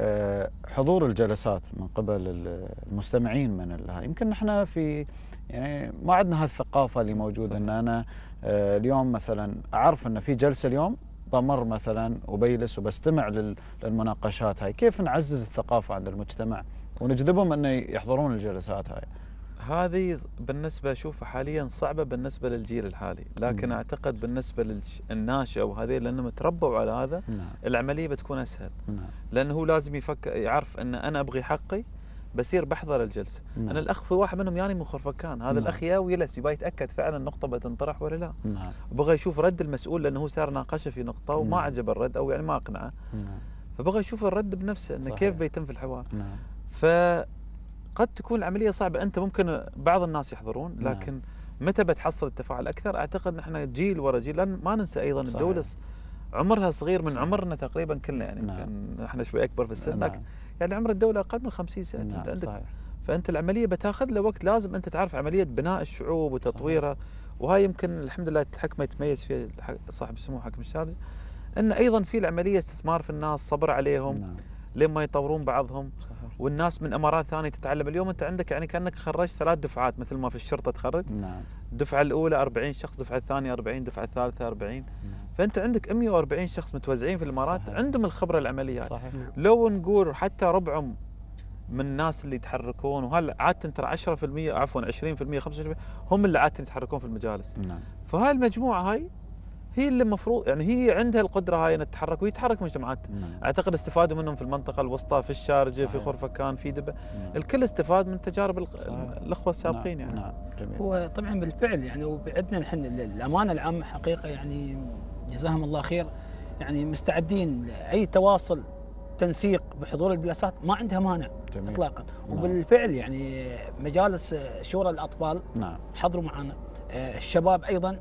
حضور الجلسات من قبل المستمعين من لها. يمكن نحن في يعني ما عندنا هالثقافه اللي موجوده ان انا اليوم مثلا اعرف ان في جلسه اليوم بمر مثلا وبيلس وبستمع للمناقشات هاي. كيف نعزز الثقافه عند المجتمع ونجذبهم انه يحضرون الجلسات هاي؟ هذه بالنسبه اشوفها حاليا صعبه بالنسبه للجيل الحالي، لكن م. اعتقد بالنسبه للناشئ وهذه لانهم تربوا على هذا، نعم. العمليه بتكون اسهل. نعم. لانه هو لازم يفكر يعرف ان انا ابغي حقي، بصير بحضر الجلسه. نعم. انا الاخ في واحد منهم ياني من خرفكان، هذا نعم. الاخ يا ويلس يبغى يتاكد فعلا النقطه بتنطرح ولا لا. نعم. بغى يشوف رد المسؤول لانه هو صار ناقشه في نقطه وما نعم. عجب الرد او يعني ما اقنعه. نعم. فبغى يشوف الرد بنفسه انه صحيح. كيف بيتم في الحوار. نعم. فقد تكون العمليه صعبه، انت ممكن بعض الناس يحضرون لكن نعم. متى بتحصل التفاعل اكثر؟ اعتقد نحن جيل ورا جيل، لان ما ننسى ايضا صحيح. الدوله عمرها صغير من صحيح. عمرنا تقريبا كلنا يعني. نعم. يمكن احنا شوي اكبر في السن، نعم. يعني عمر الدوله اقل من خمسين سنه. نعم. انت عندك صحيح. فانت العمليه بتاخذ له وقت، لازم انت تعرف عمليه بناء الشعوب وتطويرها. وهاي يمكن الحمد لله الحكمه يتميز فيها صاحب السمو حاكم الشارجه، ان ايضا في العمليه استثمار في الناس، صبر عليهم. نعم. لما يطورون بعضهم. صحيح. والناس من امارات ثانيه تتعلم. اليوم انت عندك يعني كانك خرجت ثلاث دفعات مثل ما في الشرطه تخرج. نعم. الدفعه الاولى أربعين شخص، الدفعه الثانيه أربعين، الدفعه الثالثه أربعين. نعم. فانت عندك مئة وأربعين شخص متوزعين في الامارات. صحيح. عندهم الخبره العمليه. صحيح. لو نقول حتى ربعهم من الناس اللي يتحركون، وهلا عاده ترى عشرة بالمئة عفوا عشرين بالمئة خمسة وعشرين بالمئة هم اللي عاده يتحركون في المجالس. نعم. فهاي المجموعه هاي هي اللي المفروض يعني هي عندها القدره هاي ان تتحرك ويتحرك مجتمعات. نعم. اعتقد استفادوا منهم في المنطقه الوسطى، في الشارجه، في صحيح. خرفكان، في دبا. نعم. الكل استفاد من تجارب الق- صحيح. الاخوه السابقين. نعم. يعني نعم. جميل. هو طبعا بالفعل يعني وعندنا نحن الامانه العامه حقيقه يعني جزاهم الله خير، يعني مستعدين لاي تواصل تنسيق بحضور الجلسات، ما عندها مانع جميل. اطلاقا. نعم. وبالفعل يعني مجالس شورى الاطفال نعم. حضروا معنا، آه، الشباب ايضا،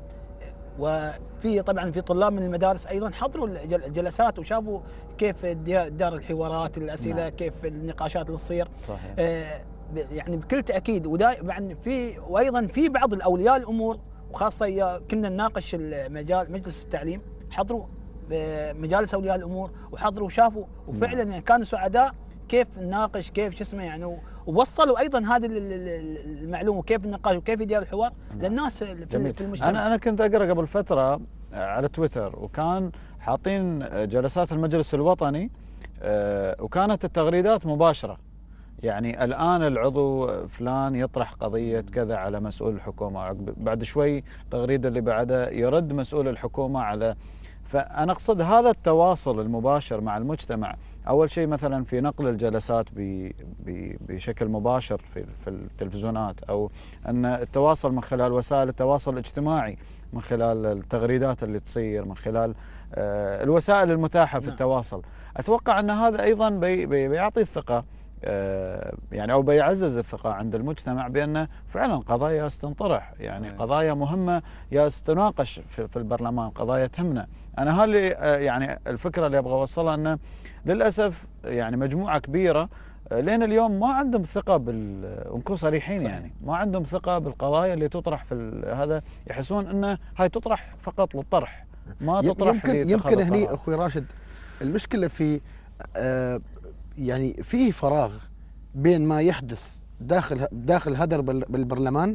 وفي طبعا في طلاب من المدارس ايضا حضروا الجل- الجلسات وشافوا كيف دي- دار الحوارات، الاسئله، نعم. كيف النقاشات اللي تصير. صحيح. آه، ب- يعني بكل تاكيد. ودائما في وايضا في بعض الاولياء الامور، وخاصه يا- كنا نناقش المجال مجلس التعليم، حضروا آه، مجالس اولياء الامور وحضروا وشافوا، وفعلا يعني كانوا سعداء كيف نناقش، كيف شو اسمه يعني، ووصلوا ايضا هذه ال- ال- ال- المعلومه، كيف النقاش وكيف يدير الحوار للناس في جميل. في المجتمع. انا انا كنت اقرا قبل فتره على تويتر، وكان حاطين جلسات المجلس الوطني، آه، وكانت التغريدات مباشره. يعني الان العضو فلان يطرح قضيه كذا على مسؤول الحكومه، عقب- بعد شوي التغريده اللي بعدها يرد مسؤول الحكومه على. فانا اقصد هذا التواصل المباشر مع المجتمع. اول شيء مثلا في نقل الجلسات ب- ب- بشكل مباشر في في التلفزيونات، او ان التواصل من خلال وسائل التواصل الاجتماعي، من خلال التغريدات اللي تصير، من خلال آه، الوسائل المتاحه في نعم. التواصل. اتوقع ان هذا ايضا بي بي بيعطي الثقه، آه، يعني او بيعزز الثقه عند المجتمع بان فعلا قضايا تنطرح، يعني صحيح. قضايا مهمه يا تناقش في, في البرلمان، قضايا تهمنا. انا هذه آه، يعني الفكره اللي ابغى اوصلها، انه للاسف يعني مجموعه كبيره آه، لين اليوم ما عندهم ثقه بال ونكون صريحين، صحيح. يعني ما عندهم ثقه بالقضايا اللي تطرح في ال- هذا. يحسون انه هاي تطرح فقط للطرح، ما تطرح يمكن لاتخاذ يمكن هني القرار. اخوي راشد المشكله في آه يعني فيه فراغ بين ما يحدث داخل داخل هذا البر- بالبرلمان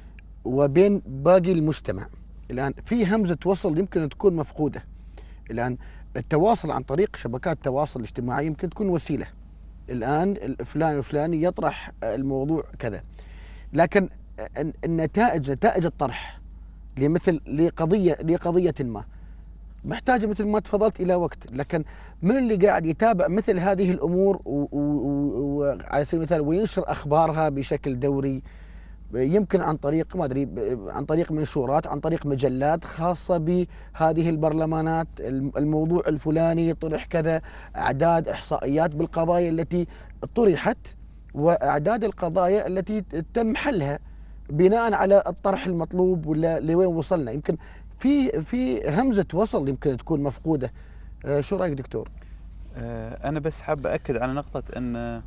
وبين باقي المجتمع. الان في همزه وصل يمكن تكون مفقوده. الان التواصل عن طريق شبكات التواصل الاجتماعي يمكن تكون وسيله. الان الفلان الفلاني يطرح الموضوع كذا، لكن النتائج نتائج الطرح لمثل لقضيه لقضيه ما محتاجه مثل ما تفضلت الى وقت. لكن من اللي قاعد يتابع مثل هذه الامور وعلى سبيل المثال وينشر اخبارها بشكل دوري، يمكن عن طريق ما ادري عن طريق منشورات، عن طريق مجلات خاصه بهذه البرلمانات، الموضوع الفلاني طرح كذا، اعداد احصائيات بالقضايا التي طرحت واعداد القضايا التي تم حلها بناء على الطرح المطلوب ولا لوين وصلنا. يمكن في في همزه وصل يمكن تكون مفقوده. آه شو رايك دكتور؟ آه، انا بس حاب اكد على نقطه ان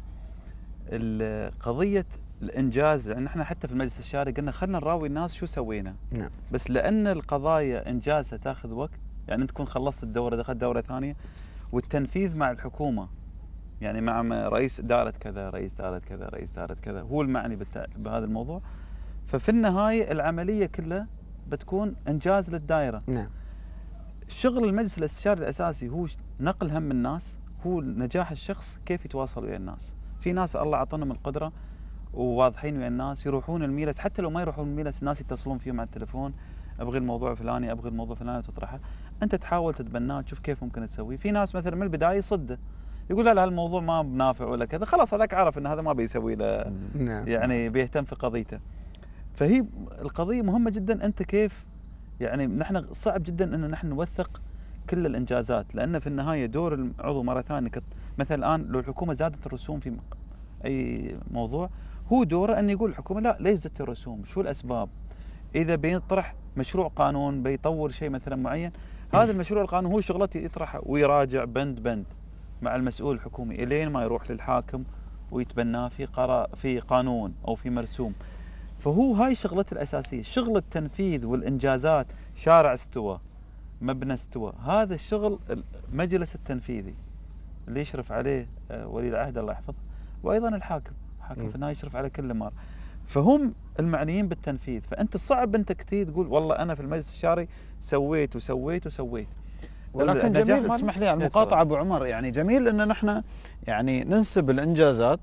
ال- قضيه الانجاز، لان احنا حتى في المجلس الشارع قلنا خلينا نراوي الناس شو سوينا. نعم. بس لان القضايا انجازها تاخذ وقت، يعني انت تكون خلصت الدوره دخلت دوره ثانيه، والتنفيذ مع الحكومه، يعني مع م- رئيس اداره كذا، رئيس اداره كذا، رئيس اداره كذا، هو المعني بالت- بهذا الموضوع. ففي النهايه العمليه كلها بتكون انجاز للدائره. نعم. شغل المجلس الاستشاري الاساسي هو ش- نقل هم الناس، هو نجاح الشخص كيف يتواصل ويا الناس. في ناس الله اعطاهم القدره وواضحين ويا الناس، يروحون الميلس، حتى لو ما يروحون الميلس الناس يتصلون فيهم على التليفون، ابغي الموضوع الفلاني، ابغي الموضوع الفلاني، وتطرحه. انت تحاول تتبناه، تشوف كيف ممكن تسويه. في ناس مثلا من البدايه يصده، يقول لا لا الموضوع ما بنافع ولا كذا، خلاص هذاك عرف ان هذا ما بيسوي له نعم. يعني بيهتم في قضيته. فهي القضيه مهمه جدا، انت كيف يعني نحن صعب جدا ان نحن نوثق كل الانجازات، لان في النهايه دور العضو مره ثانيه مثلا الان لو الحكومه زادت الرسوم في اي موضوع، هو دوره ان يقول الحكومه لا ليش زدت الرسوم؟ شو الاسباب؟ اذا بيطرح مشروع قانون بيطور شيء مثلا معين، هذا المشروع القانون هو شغلته يطرحه ويراجع بند بند مع المسؤول الحكومي الين ما يروح للحاكم ويتبناه في قرار في قانون او في مرسوم. فهو هاي شغلته الاساسيه، شغل التنفيذ والانجازات. شارع استوى، مبنى استوى، هذا الشغل المجلس التنفيذي اللي يشرف عليه ولي العهد الله يحفظه، وايضا الحاكم، الحاكم في النهايه يشرف على كل اماره. فهم المعنيين بالتنفيذ. فانت صعب انت كتير تقول والله انا في المجلس الشاري سويت وسويت وسويت. ولكن جميل تسمح لي على المقاطعه ابو عمر، يعني جميل ان نحن يعني ننسب الانجازات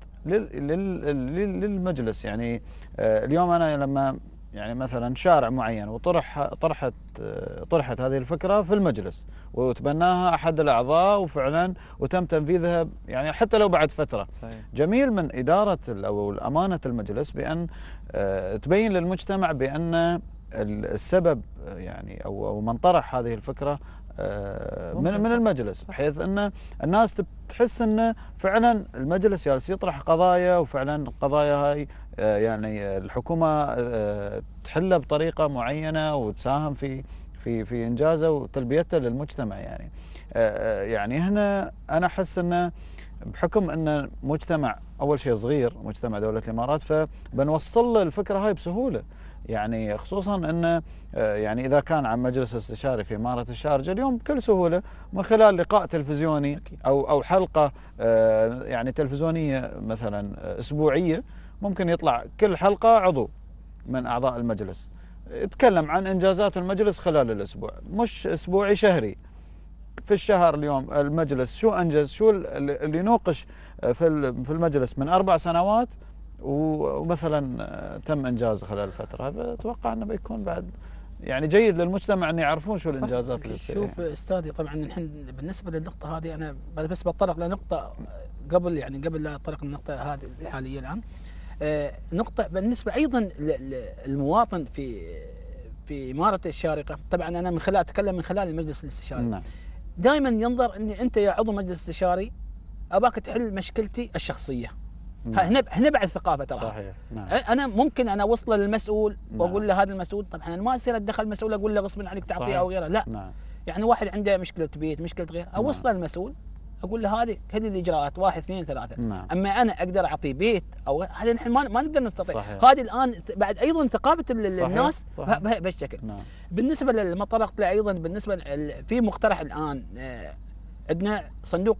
للمجلس. يعني اليوم انا لما يعني مثلا شارع معين وطرح طرحت طرحت هذه الفكره في المجلس وتبناها احد الاعضاء وفعلا وتم تنفيذها، يعني حتى لو بعد فتره. صحيح. جميل من اداره او امانه المجلس بان تبين للمجتمع بان السبب يعني او من طرح هذه الفكره من من المجلس، بحيث ان الناس تحس ان فعلا المجلس جالس يطرح قضايا، وفعلا القضايا هاي يعني الحكومه تحلها بطريقه معينه وتساهم في في في انجازه وتلبيته للمجتمع. يعني يعني هنا انا احس انه بحكم ان مجتمع اول شيء صغير، مجتمع دوله الامارات، فبنوصل له الفكره هاي بسهوله. يعني خصوصا ان يعني اذا كان عن مجلس استشاري في اماره الشارجه اليوم بكل سهوله من خلال لقاء تلفزيوني او او حلقه يعني تلفزيونيه مثلا اسبوعيه، ممكن يطلع كل حلقه عضو من اعضاء المجلس يتكلم عن انجازات المجلس خلال الاسبوع، مش اسبوعي، شهري. في الشهر اليوم المجلس شو انجز، شو اللي ينوقش في في المجلس من اربع سنوات ومثلا تم انجازه خلال الفتره، فاتوقع انه بيكون بعد يعني جيد للمجتمع ان يعرفون شو الانجازات اللي تصير. شوف استاذي، طبعا الحين بالنسبه للنقطه هذه انا بس بتطرق لنقطه قبل يعني قبل لا اتطرق للنقطه هذه الحاليه الان. آه نقطه بالنسبه ايضا للمواطن في في اماره الشارقه، طبعا انا من خلال اتكلم من خلال المجلس الاستشاري. نعم. دائما ينظر اني انت يا عضو مجلس استشاري اباك تحل مشكلتي الشخصيه. هنا هنا بعد الثقافه ترى. صحيح. نعم. انا ممكن انا اوصله للمسؤول واقول له هذا المسؤول، طبعا انا ما يصير اتدخل المسؤول اقول له غصبا عليك تعطيه او غيره، لا. نعم. يعني واحد عنده مشكله بيت، مشكله غيره، اوصله للمسؤول اقول له هذه هذه الاجراءات واحد اثنين ثلاثه. نعم. اما انا اقدر اعطيه بيت او هذا نحن ما, ما نقدر نستطيع. هذه الان بعد ايضا ثقافه الناس بهالشكل. نعم. بالنسبه لما طرقت له ايضا بالنسبه في مقترح الان عندنا صندوق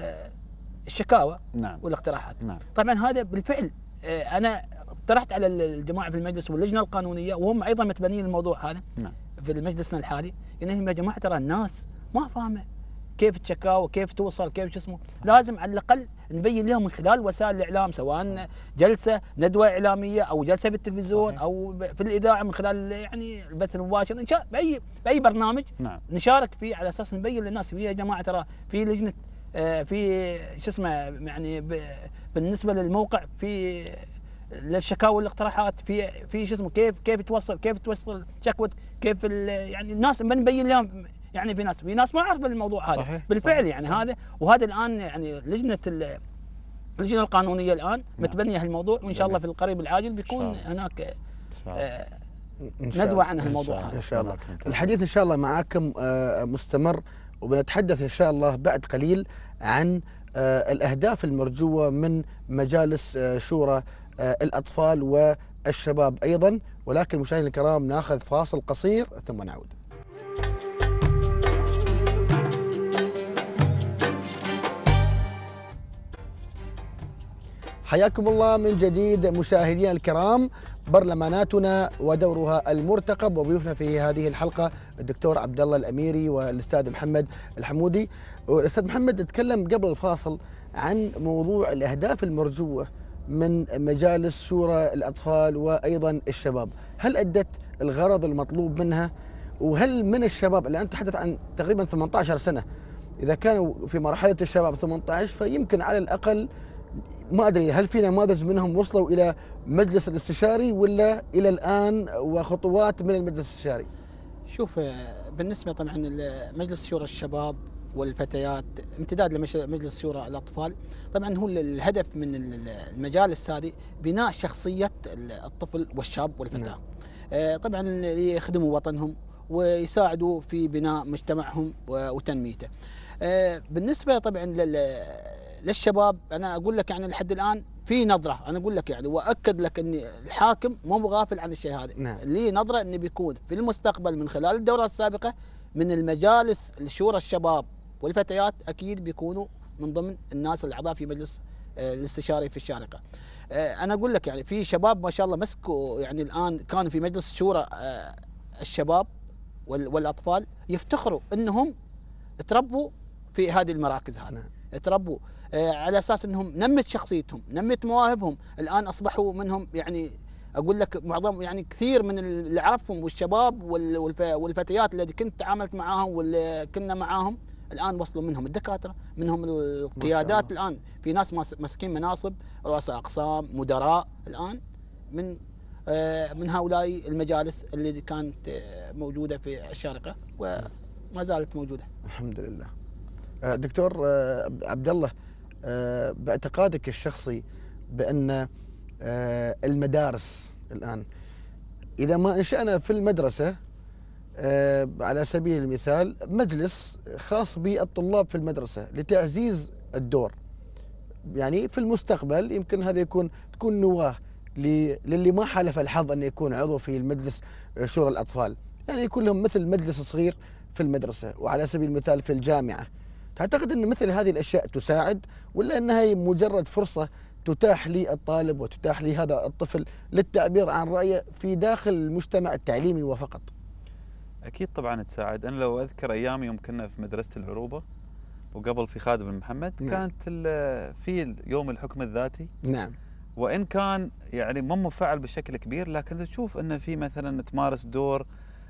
الشكاوى. نعم. والاقتراحات. نعم. طبعا هذا بالفعل انا اقترحت على الجماعه في المجلس واللجنه القانونيه وهم ايضا متبنين الموضوع هذا. نعم. في مجلسنا الحالي انهم يا جماعه ترى الناس ما فاهمه كيف الشكاوى، كيف توصل، كيف شو اسمه، لازم على الاقل نبين لهم من خلال وسائل الاعلام، سواء جلسه ندوه اعلاميه او جلسه بالتلفزيون. صحيح. او في الاذاعه من خلال يعني البث المباشر، ان شاء باي باي برنامج. نعم. نشارك فيه على اساس نبين للناس يا جماعه ترى في لجنه في شو اسمه يعني بالنسبه للموقع في للشكاوى والاقتراحات في في شو اسمه كيف كيف توصل كيف توصل شكوى، كيف يعني الناس بنبين لهم. يعني في ناس في ناس ما عرفوا الموضوع هذا. صحيح. بالفعل. صحيح. يعني صحيح. هذا وهذا الان يعني لجنه اللجنه القانونيه الان. نعم. متبنيه الموضوع، وان شاء الله في القريب العاجل بيكون هناك آه ندوه عن الموضوع هذا ان شاء الله. الحديث ان شاء الله معاكم آه مستمر، وبنتحدث ان شاء الله بعد قليل عن آه الاهداف المرجوه من مجالس آه شورى آه الاطفال والشباب ايضا، ولكن مشاهدينا الكرام ناخذ فاصل قصير ثم نعود. حياكم الله من جديد مشاهدينا الكرام. برلماناتنا ودورها المرتقب، وضيوفنا في هذه الحلقه الدكتور عبد الله الاميري والاستاذ محمد الحمودي. والاستاذ محمد تكلم قبل الفاصل عن موضوع الاهداف المرجوه من مجالس شورى الاطفال وايضا الشباب، هل ادت الغرض المطلوب منها؟ وهل من الشباب اللي انت تحدث عن تقريبا ثمانية عشر سنه اذا كانوا في مرحله الشباب ثمانية عشر فيمكن على الاقل ما ادري هل في نماذج منهم وصلوا الى مجلس الاستشاري ولا الى الان وخطوات من المجلس الاستشاري؟ شوف بالنسبه طبعا مجلس شورى الشباب والفتيات امتداد لمجلس شورى الاطفال، طبعا هو الهدف من المجالس هذه بناء شخصيه الطفل والشاب والفتاه. نعم. طبعا يخدموا وطنهم ويساعدوا في بناء مجتمعهم وتنميته. بالنسبه طبعا للشباب انا اقول لك يعني لحد الان في نظره، انا اقول لك يعني واكد لك ان الحاكم مو غافل عن الشيء هذا. نعم. لي نظره انه بيكون في المستقبل من خلال الدوره السابقه من المجالس الشورى الشباب والفتيات اكيد بيكونوا من ضمن الناس الاعضاء في مجلس الاستشاري في الشارقه. انا اقول لك يعني في شباب ما شاء الله مسكوا يعني الان كانوا في مجلس شورى الشباب والاطفال يفتخروا انهم تربوا في هذه المراكز هذه. نعم. تربوا على اساس انهم نمت شخصيتهم، نمت مواهبهم، الان اصبحوا منهم يعني اقول لك معظم يعني كثير من اللي اعرفهم والشباب والفتيات اللي كنت تعاملت معاهم واللي كنا معاهم الان وصلوا منهم الدكاتره، منهم القيادات الان، في ناس ماسكين مناصب رؤساء اقسام، مدراء الان من من هؤلاء المجالس اللي كانت موجوده في الشارقه وما زالت موجوده. الحمد لله. دكتور عبد الله، باعتقادك الشخصي بان المدارس الان اذا ما انشانا في المدرسه على سبيل المثال مجلس خاص بالطلاب في المدرسه لتعزيز الدور، يعني في المستقبل يمكن هذا يكون تكون نواه للي ما حالف الحظ انه يكون عضو في المجلس شورى الاطفال، يعني يكون لهم مثل مجلس صغير في المدرسه، وعلى سبيل المثال في الجامعه. تعتقد ان مثل هذه الاشياء تساعد ولا انها مجرد فرصه تتاح للطالب وتتاح لهذا الطفل للتعبير عن رايه في داخل المجتمع التعليمي وفقط؟ اكيد طبعا تساعد. انا لو اذكر ايام يوم كنا في مدرسه العروبه وقبل في خادم بن محمد. نعم. كانت في يوم الحكم الذاتي. نعم. وان كان يعني مو مفعل بشكل كبير، لكن تشوف انه في مثلا تمارس دور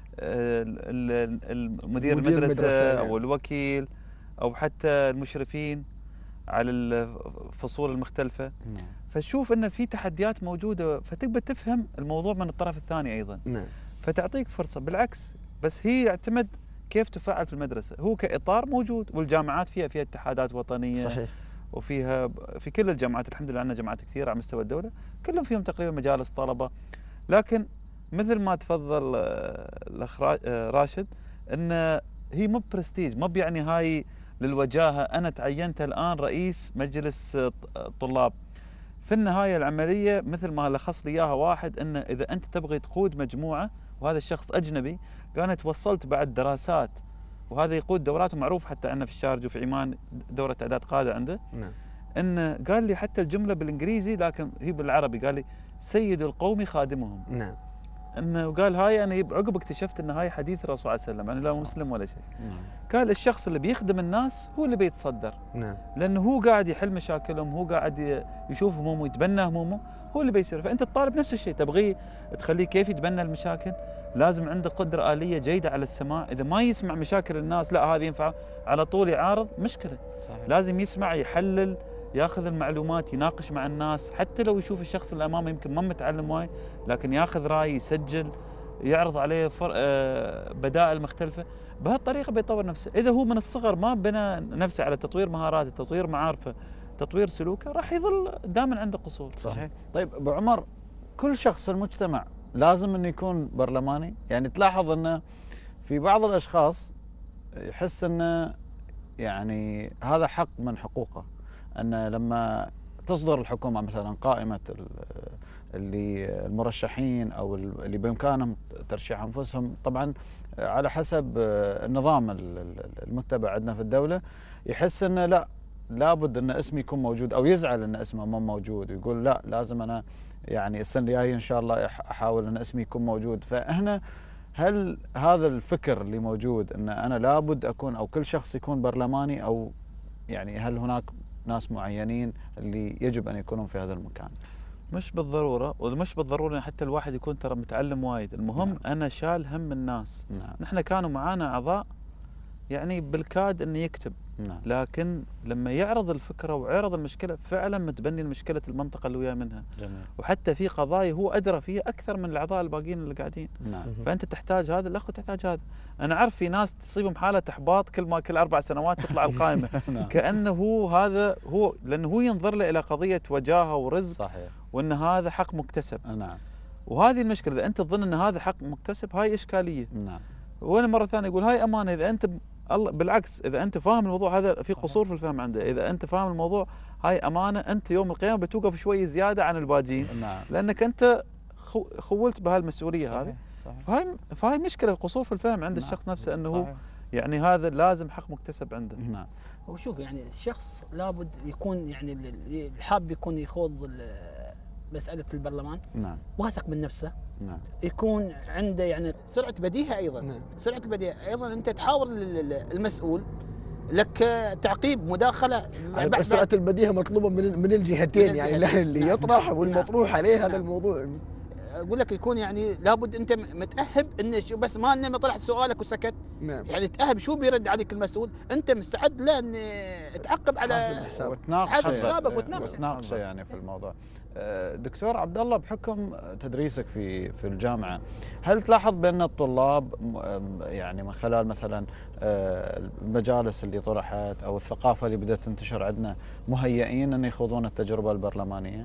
المدير المدرسه او الوكيل او حتى المشرفين على الفصول المختلفه. نعم. فتشوف ان في تحديات موجوده، فتقدر تفهم الموضوع من الطرف الثاني ايضا. نعم. فتعطيك فرصه بالعكس، بس هي يعتمد كيف تفعل في المدرسه. هو كاطار موجود، والجامعات فيها فيها اتحادات وطنيه. صحيح. وفيها في كل الجامعات الحمد لله عندنا جامعات كثيره على مستوى الدوله، كلهم فيهم تقريبا مجالس طلبه. لكن مثل ما تفضل الاخ راشد، ان هي مو برستيج، مو يعني هاي للوجاهه انا تعينت الان رئيس مجلس طلاب. في النهايه العمليه مثل ما لخص لي اياها واحد، ان اذا انت تبغي تقود مجموعه وهذا الشخص اجنبي، قال توصلت بعد دراسات، وهذا يقود دورات معروف حتى عندنا في الشارجه وفي عمان دوره اعداد قاده عنده. نعم. ان قال لي حتى الجمله بالانجليزي لكن هي بالعربي، قال لي سيد القوم خادمهم. نعم. انه قال هاي انا عقب اكتشفت ان هاي حديث الرسول صلى الله عليه وسلم، انا لا مسلم ولا شيء. نعم. قال الشخص اللي بيخدم الناس هو اللي بيتصدر. نعم. لانه هو قاعد يحل مشاكلهم، هو قاعد يشوف همومه، يتبنى همومه، هو اللي بيصير. فانت الطالب نفس الشيء، تبغيه تخليه كيف يتبنى المشاكل، لازم عنده قدره آلية جيده على السماع. اذا ما يسمع مشاكل الناس، لا هذه ينفع، على طول يعارض، مشكله. صحيح. لازم يسمع، يحلل، ياخذ المعلومات، يناقش مع الناس، حتى لو يشوف الشخص اللي امامه يمكن ما متعلم وايد، لكن ياخذ راي، يسجل، يعرض عليه فر... بدائل مختلفه. بهالطريقه بيطور نفسه. اذا هو من الصغر ما بنى نفسه على تطوير مهاراته، تطوير معارفه، تطوير سلوكه، راح يظل دائما عنده قصور. صحيح. طيب ابو عمر، كل شخص في المجتمع لازم انه يكون برلماني؟ يعني تلاحظ انه في بعض الاشخاص يحس انه يعني هذا حق من حقوقه، ان لما تصدر الحكومه مثلا قائمه اللي المرشحين او اللي بامكانهم ترشيح انفسهم، طبعا على حسب النظام المتبع عندنا في الدوله، يحس انه لا لابد ان اسمي يكون موجود، او يزعل ان اسمه ما موجود، ويقول لا لازم انا يعني السنه الجايه ان شاء الله احاول ان اسمي يكون موجود. فهنا هل هذا الفكر اللي موجود ان انا لابد اكون او كل شخص يكون برلماني، او يعني هل هناك ناس معينين اللي يجب ان يكونون في هذا المكان؟ مش بالضروره، ومش بالضروره حتى الواحد يكون ترى متعلم وايد، المهم نعم. انا شال هم الناس. نعم. نحن كانوا معانا اعضاء يعني بالكاد انه يكتب. نعم. لكن لما يعرض الفكره ويعرض المشكله فعلا متبني المشكله المنطقه اللي وياه منها. جميل. وحتى في قضايا هو ادرى فيها اكثر من الاعضاء الباقيين اللي قاعدين. نعم. فانت تحتاج هذا الاخ وتحتاج هذا. انا اعرف في ناس تصيبهم حاله احباط كل ما كل اربع سنوات تطلع القائمه. نعم. كانه هو هذا هو لانه هو ينظر له الى قضيه وجاهه ورزق. صحيح. وان هذا حق مكتسب. نعم. وهذه المشكله، اذا انت تظن ان هذا حق مكتسب هاي اشكاليه. نعم. وانا مره ثانيه اقول هاي امانه. اذا انت الله بالعكس، اذا انت فاهم الموضوع هذا في قصور في الفهم عنده. اذا انت فاهم الموضوع هاي امانه، انت يوم القيامه بتوقف شوي زياده عن الباجين. نعم. لانك انت خولت بهالمسؤوليه هذه. فهاي فهاي مشكله قصور في الفهم عند نعم. الشخص نفسه، انه هو صحيح. يعني هذا لازم حق مكتسب عنده. نعم. وشوف يعني الشخص لابد يكون يعني الحاب يكون يخوض مساله البرلمان. نعم. واثق من نفسه. نعم. يكون عنده يعني سرعه بديهه ايضا. نعم. سرعه البديهه ايضا، انت تحاور المسؤول لك تعقيب مداخله. يعني سرعه البديهه مطلوبه من من الجهتين، يعني اللي نعم. يطرح والمطروح نعم. عليه هذا نعم. الموضوع. اقول لك يكون يعني لابد انت متاهب انه بس ما انه طلعت سؤالك وسكت. نعم. يعني تاهب شو بيرد عليك المسؤول، انت مستعد له ان تعقب على حسب حسابك وتناقش وتناقشه يعني في الموضوع. دكتور عبد الله، بحكم تدريسك في في الجامعه، هل تلاحظ بان الطلاب يعني من خلال مثلا المجالس اللي طرحت او الثقافه اللي بدات تنتشر عندنا مهيئين ان يخوضون التجربه البرلمانيه؟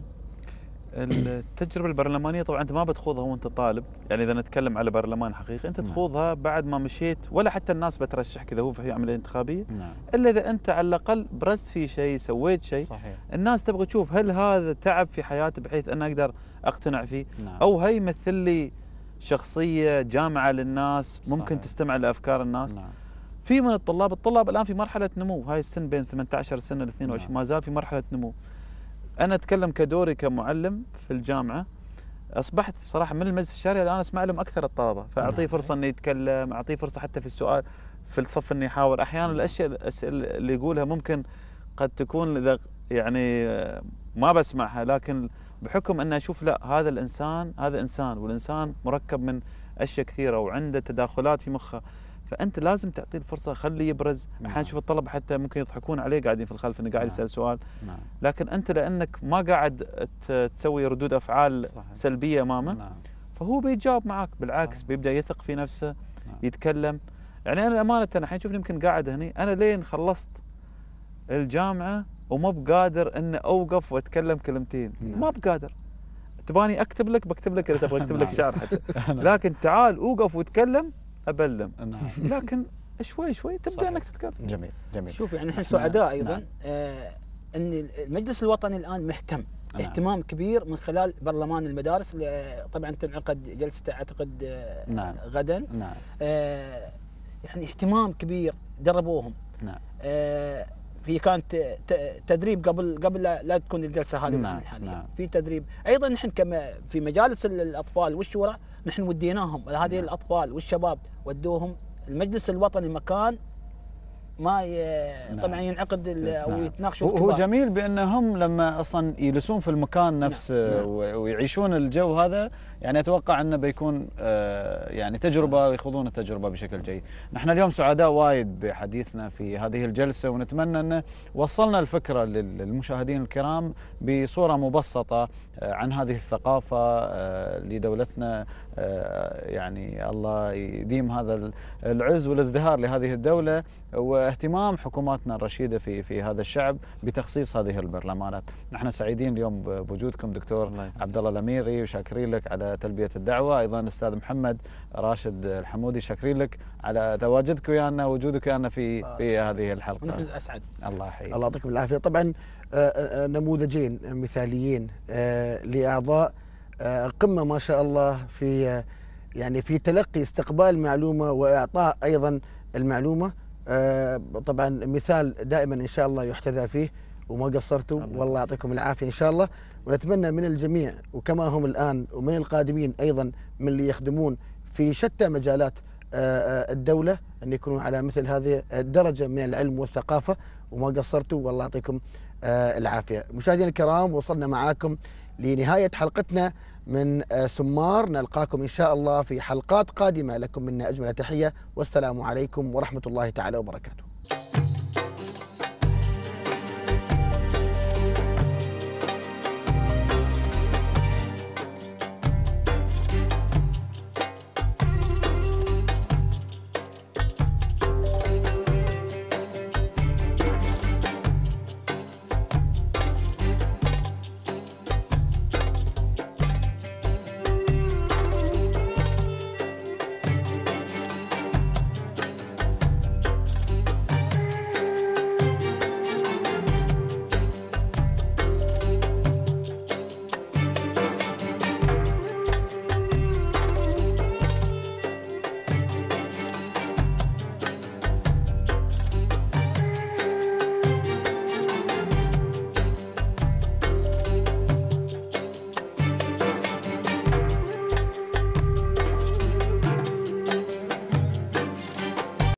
التجربه البرلمانيه طبعا انت ما بتخوضها وانت طالب، يعني اذا نتكلم على برلمان حقيقي انت تخوضها بعد ما مشيت، ولا حتى الناس بترشح كذا هو في عمليه انتخابيه. نعم. الا اذا انت على الاقل برزت في شيء، سويت شيء. صحيح. الناس تبغى تشوف هل هذا تعب في حياتي بحيث انا اقدر اقتنع فيه. نعم. او هي يمثل لي شخصيه جامعه للناس ممكن صحيح. تستمع لافكار الناس. نعم. في من الطلاب الطلاب الان في مرحله نمو، هاي السن بين ثمانية عشر سنه ل اثنين وعشرين. نعم. ما زال في مرحله نمو. أنا أتكلم كدوري كمعلم في الجامعة، أصبحت بصراحة من المجلس الشرعي الآن أسمع لهم أكثر الطلبة، فأعطيه فرصة إنه يتكلم، أعطيه فرصة حتى في السؤال في الصف إنه يحاور. أحيانا الأشياء اللي يقولها ممكن قد تكون إذا يعني ما بسمعها، لكن بحكم أن أشوف لا هذا الإنسان هذا إنسان، والإنسان مركب من أشياء كثيرة وعنده تداخلات في مخه، فأنت لازم تعطيه الفرصة، خليه يبرز. أحيانا نشوف الطلبة حتى ممكن يضحكون عليه قاعدين في الخلف إنه قاعد يسأل سؤال. نعم. لكن أنت لأنك ما قاعد تسوي ردود أفعال صحيح. سلبية أمامه. نعم. فهو بيجاوب معك بالعكس. صحيح. بيبدأ يثق في نفسه. نعم. يتكلم. يعني أنا أمانة أنا الحين شوفني يمكن قاعد هني، أنا لين خلصت الجامعة وما بقادر إن أوقف وأتكلم كلمتين. نعم. ما بقادر. تباني أكتب لك بكتب لك إذا تبغى أكتب لك شعر حتى. لكن تعال أوقف وتكلم أبلم. نعم. لكن شوي شوي تبدا صحيح. انك تتكلم. جميل جميل. شوف يعني احنا سعداء ايضا. نعم. آه ان المجلس الوطني الان مهتم. نعم. اهتمام كبير من خلال برلمان المدارس، طبعا تنعقد جلسته اعتقد آه نعم. غدا. نعم. آه يعني اهتمام كبير دربوهم. نعم. آه في كانت تدريب قبل قبل لا تكون الجلسه هذه. نعم. حاليا نعم. في تدريب ايضا. نحن كما في مجالس الاطفال والشورى نحن وديناهم هذه. نعم. الاطفال والشباب ودوهم المجلس الوطني مكان ما ي... نعم. طبعا ينعقد او نعم. يتناقشوا. هو جميل بانهم لما اصلا يجلسون في المكان نفسه. نعم. ويعيشون الجو هذا، يعني اتوقع انه بيكون آه يعني تجربه ويخوضون التجربه بشكل جيد. نحن اليوم سعداء وايد بحديثنا في هذه الجلسه، ونتمنى ان وصلنا الفكره للمشاهدين الكرام بصوره مبسطه آه عن هذه الثقافه آه لدولتنا. آه يعني الله يديم هذا العز والازدهار لهذه الدوله، واهتمام حكوماتنا الرشيده في في هذا الشعب بتخصيص هذه البرلمانات. نحن سعيدين اليوم بوجودكم دكتور عبد الله الاميري، وشاكرين لك على تلبيه الدعوه. ايضا الاستاذ محمد راشد الحمودي، شاكرين لك على تواجدك ويانا ووجودك ويانا في في هذه الحلقه. نحن اسعد. الله يحييك. الله يعطيكم العافيه. طبعا نموذجين مثاليين لاعضاء قمه ما شاء الله في يعني في تلقي استقبال المعلومه واعطاء ايضا المعلومه. آه طبعا مثال دائما ان شاء الله يحتذى فيه، وما قصرتوا والله يعطيكم العافيه ان شاء الله. ونتمنى من الجميع وكما هم الان ومن القادمين ايضا من اللي يخدمون في شتى مجالات آه الدوله ان يكونوا على مثل هذه الدرجه من العلم والثقافه، وما قصرتوا والله يعطيكم آه العافيه. مشاهدينا الكرام، وصلنا معاكم لنهايه حلقتنا من سمار. نلقاكم إن شاء الله في حلقات قادمة. لكم منا أجمل تحية، والسلام عليكم ورحمة الله تعالى وبركاته.